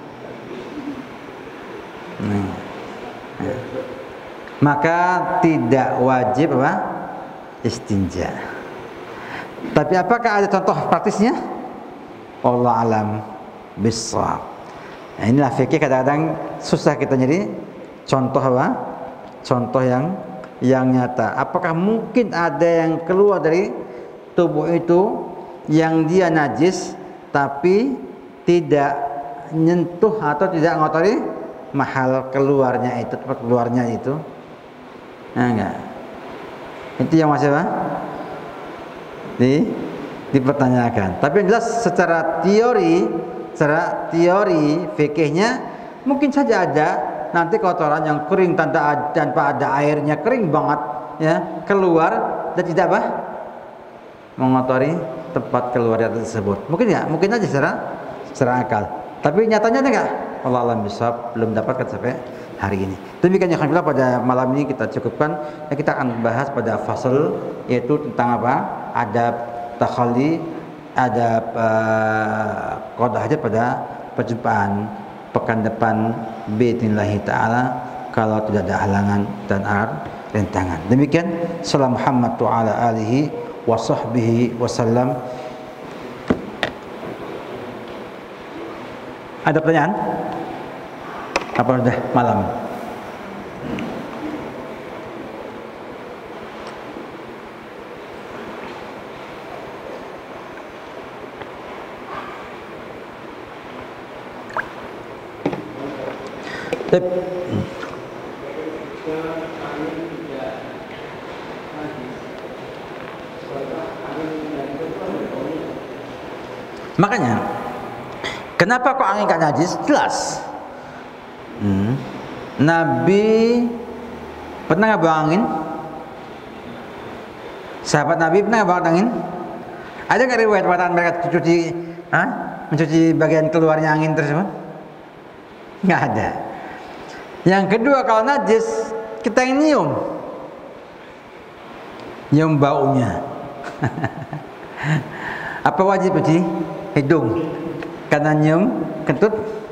Nah. Nah. Maka tidak wajib apa? Istinja. Tapi apakah ada contoh praktisnya? Allah alam bissawab. Nah, inilah fikih kadang-kadang susah kita nyari contoh apa? Contoh yang yang nyata. Apakah mungkin ada yang keluar dari tubuh itu yang dia najis tapi tidak nyentuh atau tidak ngotori mahal keluarnya itu, tempat keluarnya itu? Nah, enggak. Itu yang masih apa? Di dipertanyakan. Tapi yang jelas secara teori, secara teori fikihnya mungkin saja ada nanti kotoran yang kering tanpa tanpa ada airnya, kering banget ya, keluar dan tidak apa? Mengotori tempat keluarnya tersebut. Mungkin ya, mungkin aja secara secara akal. Tapi nyatanya ada enggak? Allah alam bisawab, belum dapatkan sampai hari ini. Demikian ya alhamdulillah pada malam ini kita cukupkan. Ya, kita akan bahas pada fasal yaitu tentang apa? Adab takhalli, ada uh, qada hajat pada perjumpaan pekan depan biidznillah taala kalau tidak ada halangan dan ar rintangan. Demikian salam Muhammad wa ala alihi wa sahbihi wasallam. Ada pertanyaan? Apa sudah malam? Tep. Makanya, kenapa kok angin gak najis? Jelas. Hmm. Nabi pernah nggak bawa angin? Sahabat Nabi pernah nggak bawa angin? Ada nggak riwayat perkataan mereka mencuci, ah, mencuci bagian keluarnya angin tersebut? Nggak ada. Yang kedua, kalau najis kita yang nyium, nyium baunya. Apa wajib cuci hidung karena nyium kentut?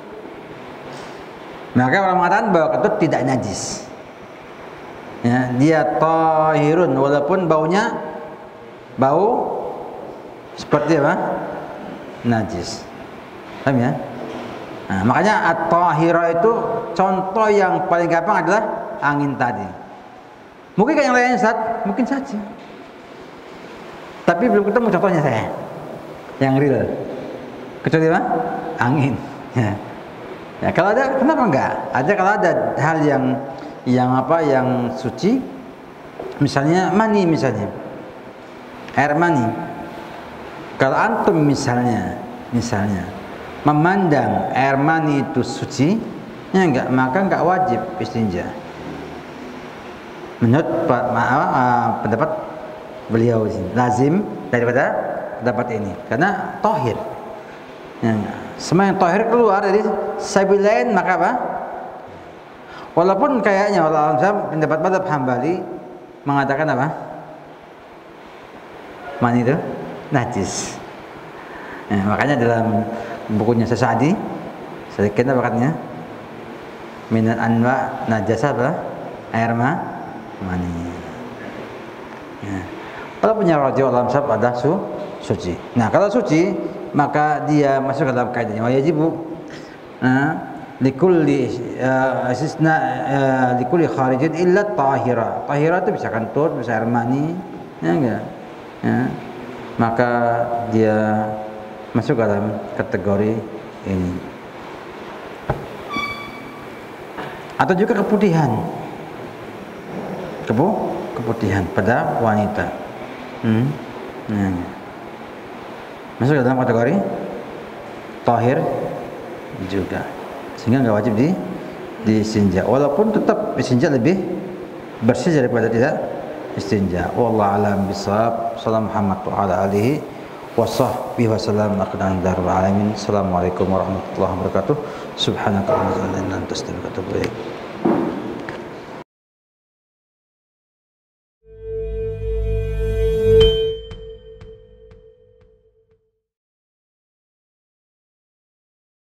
Maka orang mengatakan bahwa kentut tidak najis. Ya, dia tahirun walaupun baunya bau seperti apa? Najis. Paham ya? Nah, makanya at-tahira itu contoh yang paling gampang adalah angin tadi. Mungkin kan yang lain saat mungkin saja. Tapi belum ketemu contohnya saya yang real. Kecuali apa? Angin. Ya. Ya, kalau ada, kenapa enggak? Ada kalau ada hal yang yang apa? Yang suci, misalnya mani misalnya, air mani. Kalau antum misalnya, misalnya memandang air mani itu suci, ya enggak, maka enggak wajib istinja. Menurut pendapat beliau di sini, lazim daripada pendapat ini, karena tahir. Ya, semua yang tahir keluar dari sabilain maka apa? Walaupun kayaknya Allah pendapat madzhab Hambali mengatakan apa? Mani itu najis. Ya, makanya dalam bukunya Sa'di, sedikit apa katanya? minan anwa najasa apa? Air ma mani. Ya. Kalau punya rajul dalam sab ada su suci. Nah, kalau suci maka dia masuk ke dalam kaidahnya wajibu. Nah, likulli uh, istisna uh, likulli kharijin illa tahira. Tahira itu bisa kentut, bisa air mani, ya enggak? Ya. Maka dia masuk ke dalam kategori ini. Atau juga keputihan. Kepu keputihan pada wanita. Hmm. Ya. Masuk ke dalam kategori tahir juga. Sehingga nggak wajib di distinja. Walaupun tetap istinja lebih bersih daripada tidak istinja. Wallahu a'lam bishawab. Sallallahu Muhammad wa ala alihi wa sahbihi wa sallam aqdan darul alamin. Assalamualaikum warahmatullahi wabarakatuh. Subhanaka wa bihamdika astaghfiruka wa atubu ilaik.